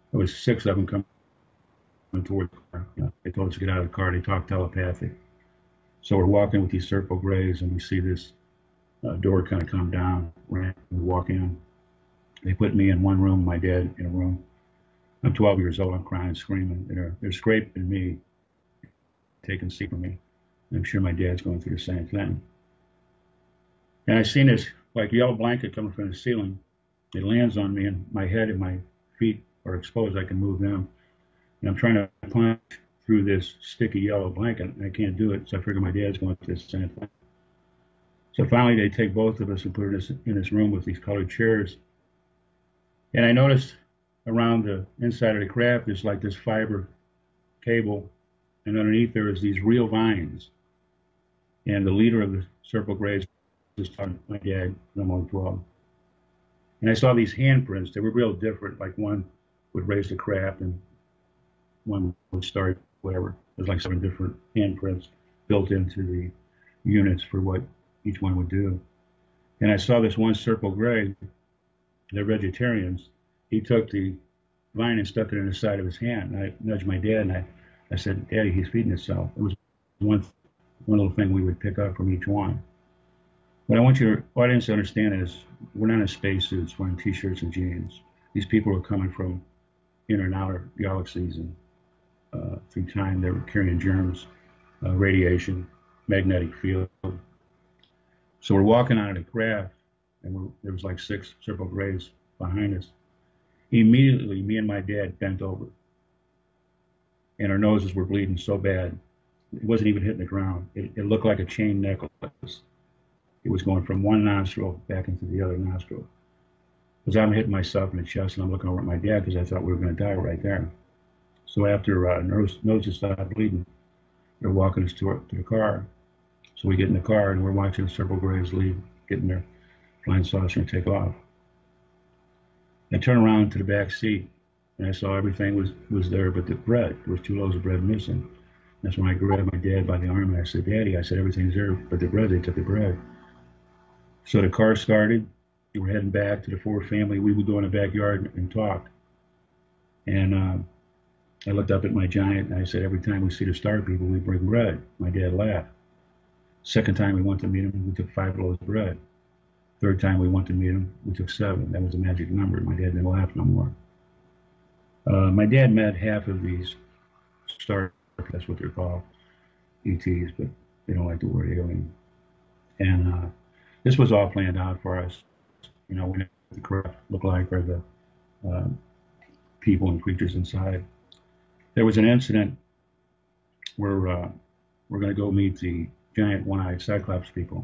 There was six of them coming toward the car. You know, they told us to get out of the car. They talked telepathic. So we're walking with these Serpo Grays, and we see this uh, door kind of come down. We walk in. They put me in one room, my dad in a room. I'm twelve years old. I'm crying, screaming. They're, they're scraping me, taking seat from me. I'm sure my dad's going through the same thing. And I seen this like yellow blanket coming from the ceiling. It lands on me, and my head and my feet are exposed. I can move them. And I'm trying to punch through this sticky yellow blanket, and I can't do it. So I figure my dad's going through the same thing. So finally, they take both of us and put us in this room with these colored chairs. And I noticed around the inside of the craft there's like this fiber cable, and underneath there is these real vines. And the leader of the Serpo Grays was talking to my dad when I'm only twelve. And I saw these handprints. They were real different. Like one would raise the craft and one would start whatever. There's like seven different handprints built into the units for what each one would do. And I saw this one Serpo Gray. They're vegetarians. He took the vine and stuck it in the side of his hand. And I nudged my dad, and I, I said, Daddy, he's feeding himself. It was one, one little thing we would pick up from each one. What I want your audience to understand is we're not in spacesuits wearing T-shirts and jeans. These people are coming from inner and outer galaxies, and uh, through time they were carrying germs, uh, radiation, magnetic field. So we're walking out of the craft, and we're, there was like six Serpo Grays behind us. Immediately, me and my dad bent over, and our noses were bleeding so bad, it wasn't even hitting the ground. It, it looked like a chain necklace. It was going from one nostril back into the other nostril. Because I'm hitting myself in the chest, and I'm looking over at my dad because I thought we were going to die right there. So after uh, nose, noses stopped bleeding, they're walking us to, our, to the car. So we get in the car, and we're watching the Serpo Grays leave, get in their flying saucer and take off. I turned around to the back seat, and I saw everything was, was there but the bread. There was two loaves of bread missing. That's when I grabbed my dad by the arm, and I said, Daddy, I said, everything's there but the bread. They took the bread. So the car started. We were heading back to the Ford family. We would go in the backyard and talk. And uh, I looked up at my giant, and I said, every time we see the star people, we bring bread. My dad laughed. Second time we went to meet him, we took five loaves of bread. Third time we went to meet him, we took seven. That was the magic number. My dad didn't laugh no more. Uh, my dad met half of these star, that's what they're called, E Ts, but they don't like the word alien. And uh, this was all planned out for us. You know, we know what the craft looked like, or the uh, people and creatures inside. There was an incident where uh, we're going to go meet the giant one-eyed Cyclops people.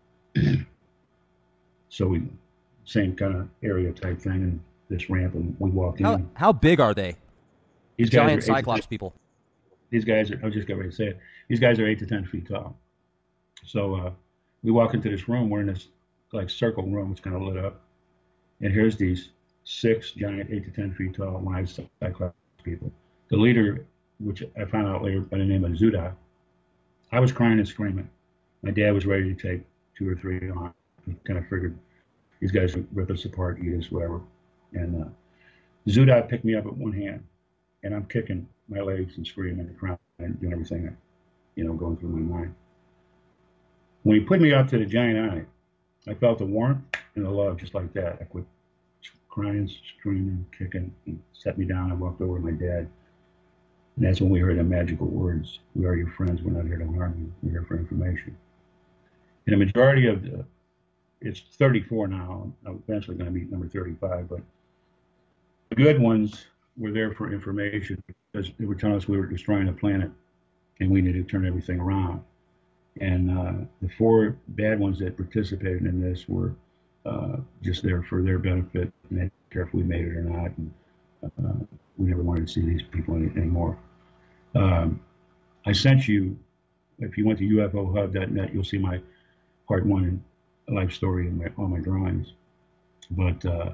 So we, same kind of area type thing, and this ramp, and we walked how, in. How big are they? These giant guys are Cyclops eight, people. These guys are, I was just getting ready to say it. These guys are eight to ten feet tall. So uh, we walk into this room. We're in this like circle room. It's kind of lit up. And here's these six giant eight to ten feet tall one-eyed Cyclops people. The leader, which I found out later by the name of Zuda, I was crying and screaming. My dad was ready to take two or three on. He kind of figured these guys would rip us apart, eat us, whatever. And uh, Zuda picked me up with one hand, and I'm kicking my legs and screaming and crying and doing everything, you know, going through my mind. When he put me up to the giant eye, I felt the warmth and the love just like that. I quit crying, screaming, kicking. He set me down. I walked over to my dad. And that's when we heard the magical words, we are your friends. We're not here to harm you. We're here for information. And the majority of the, it's thirty-four now. I'm eventually going to meet number thirty-five. But the good ones were there for information because they were telling us we were destroying the planet and we needed to turn everything around. And uh, the four bad ones that participated in this were uh, just there for their benefit, and they didn't care if we made it or not. And uh, we never wanted to see these people any, anymore. Um, I sent you, if you went to U F O hub dot net, you'll see my part one life story and my, all my drawings. But, uh,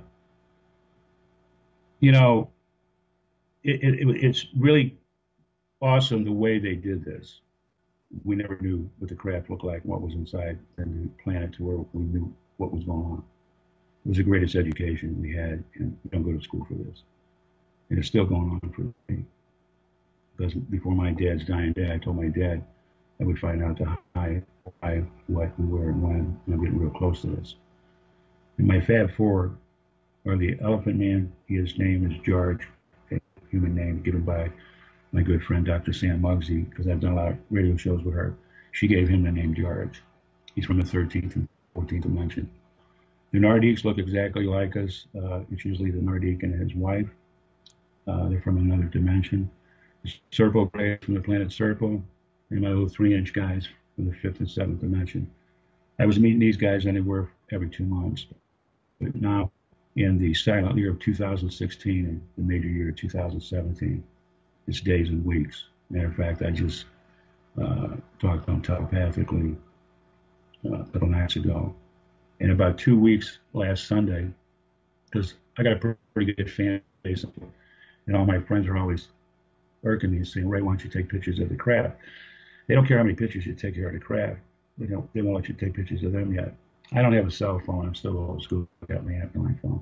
you know, it, it, it's really awesome the way they did this. We never knew what the craft looked like, what was inside the planet, to where we knew what was going on. It was the greatest education we had, and we don't go to school for this. And it's still going on for me. Because before my dad's dying day, I told my dad I would find out the how, why, what, who, where, and when. And I'm getting real close to this. And my Fab Four are the Elephant Man. His name is George, a human name given by my good friend Doctor Sam Muggsy, because I've done a lot of radio shows with her. She gave him the name George. He's from the thirteenth and fourteenth dimension. The Nardiques look exactly like us. Uh, it's usually the Nardique and his wife. Uh, they're from another dimension. Serpo Gray from the planet Serpo, and my little three-inch guys from the fifth and seventh dimension. I was meeting these guys anywhere every two months. But now, in the silent year of two thousand sixteen and the major year of two thousand seventeen, it's days and weeks. Matter of fact, I just uh, talked to them telepathically uh, a couple nights ago. In about two weeks last Sunday, because I got a pretty good fan base, and all my friends are always irking me and saying, Ray, why don't you take pictures of the craft? They don't care how many pictures you take here of the craft. They don't, they won't let you take pictures of them yet. I don't have a cell phone. I'm still old school. I got my landline phone.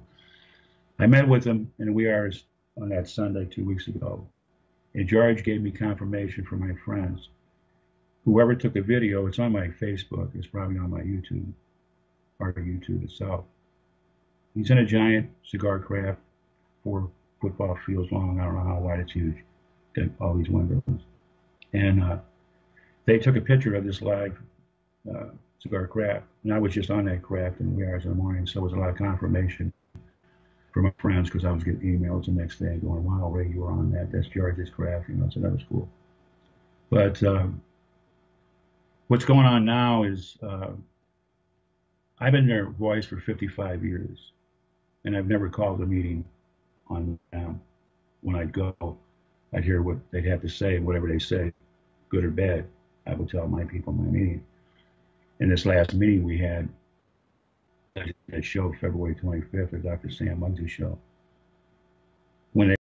I met with them in the wee hours on that Sunday two weeks ago. And George gave me confirmation from my friends. Whoever took the video, it's on my Facebook. It's probably on my YouTube, part of YouTube itself. He's in a giant cigar craft, four football fields long. I don't know how wide it's huge. Got all these windows. And uh, they took a picture of this live uh, cigar craft. And I was just on that craft in the wee hours in the morning, so it was a lot of confirmation from my friends, because I was getting emails the next day going, wow, Ray, you were on that. That's George's craft. You know, so that was cool. But um, what's going on now is uh, I've been their voice for fifty-five years, and I've never called a meeting on them. When I'd go, I'd hear what they'd have to say, and whatever they say, good or bad, I would tell my people in my meeting. In this last meeting we had, that show February twenty-fifth, the Doctor Sam Muggsy show, when they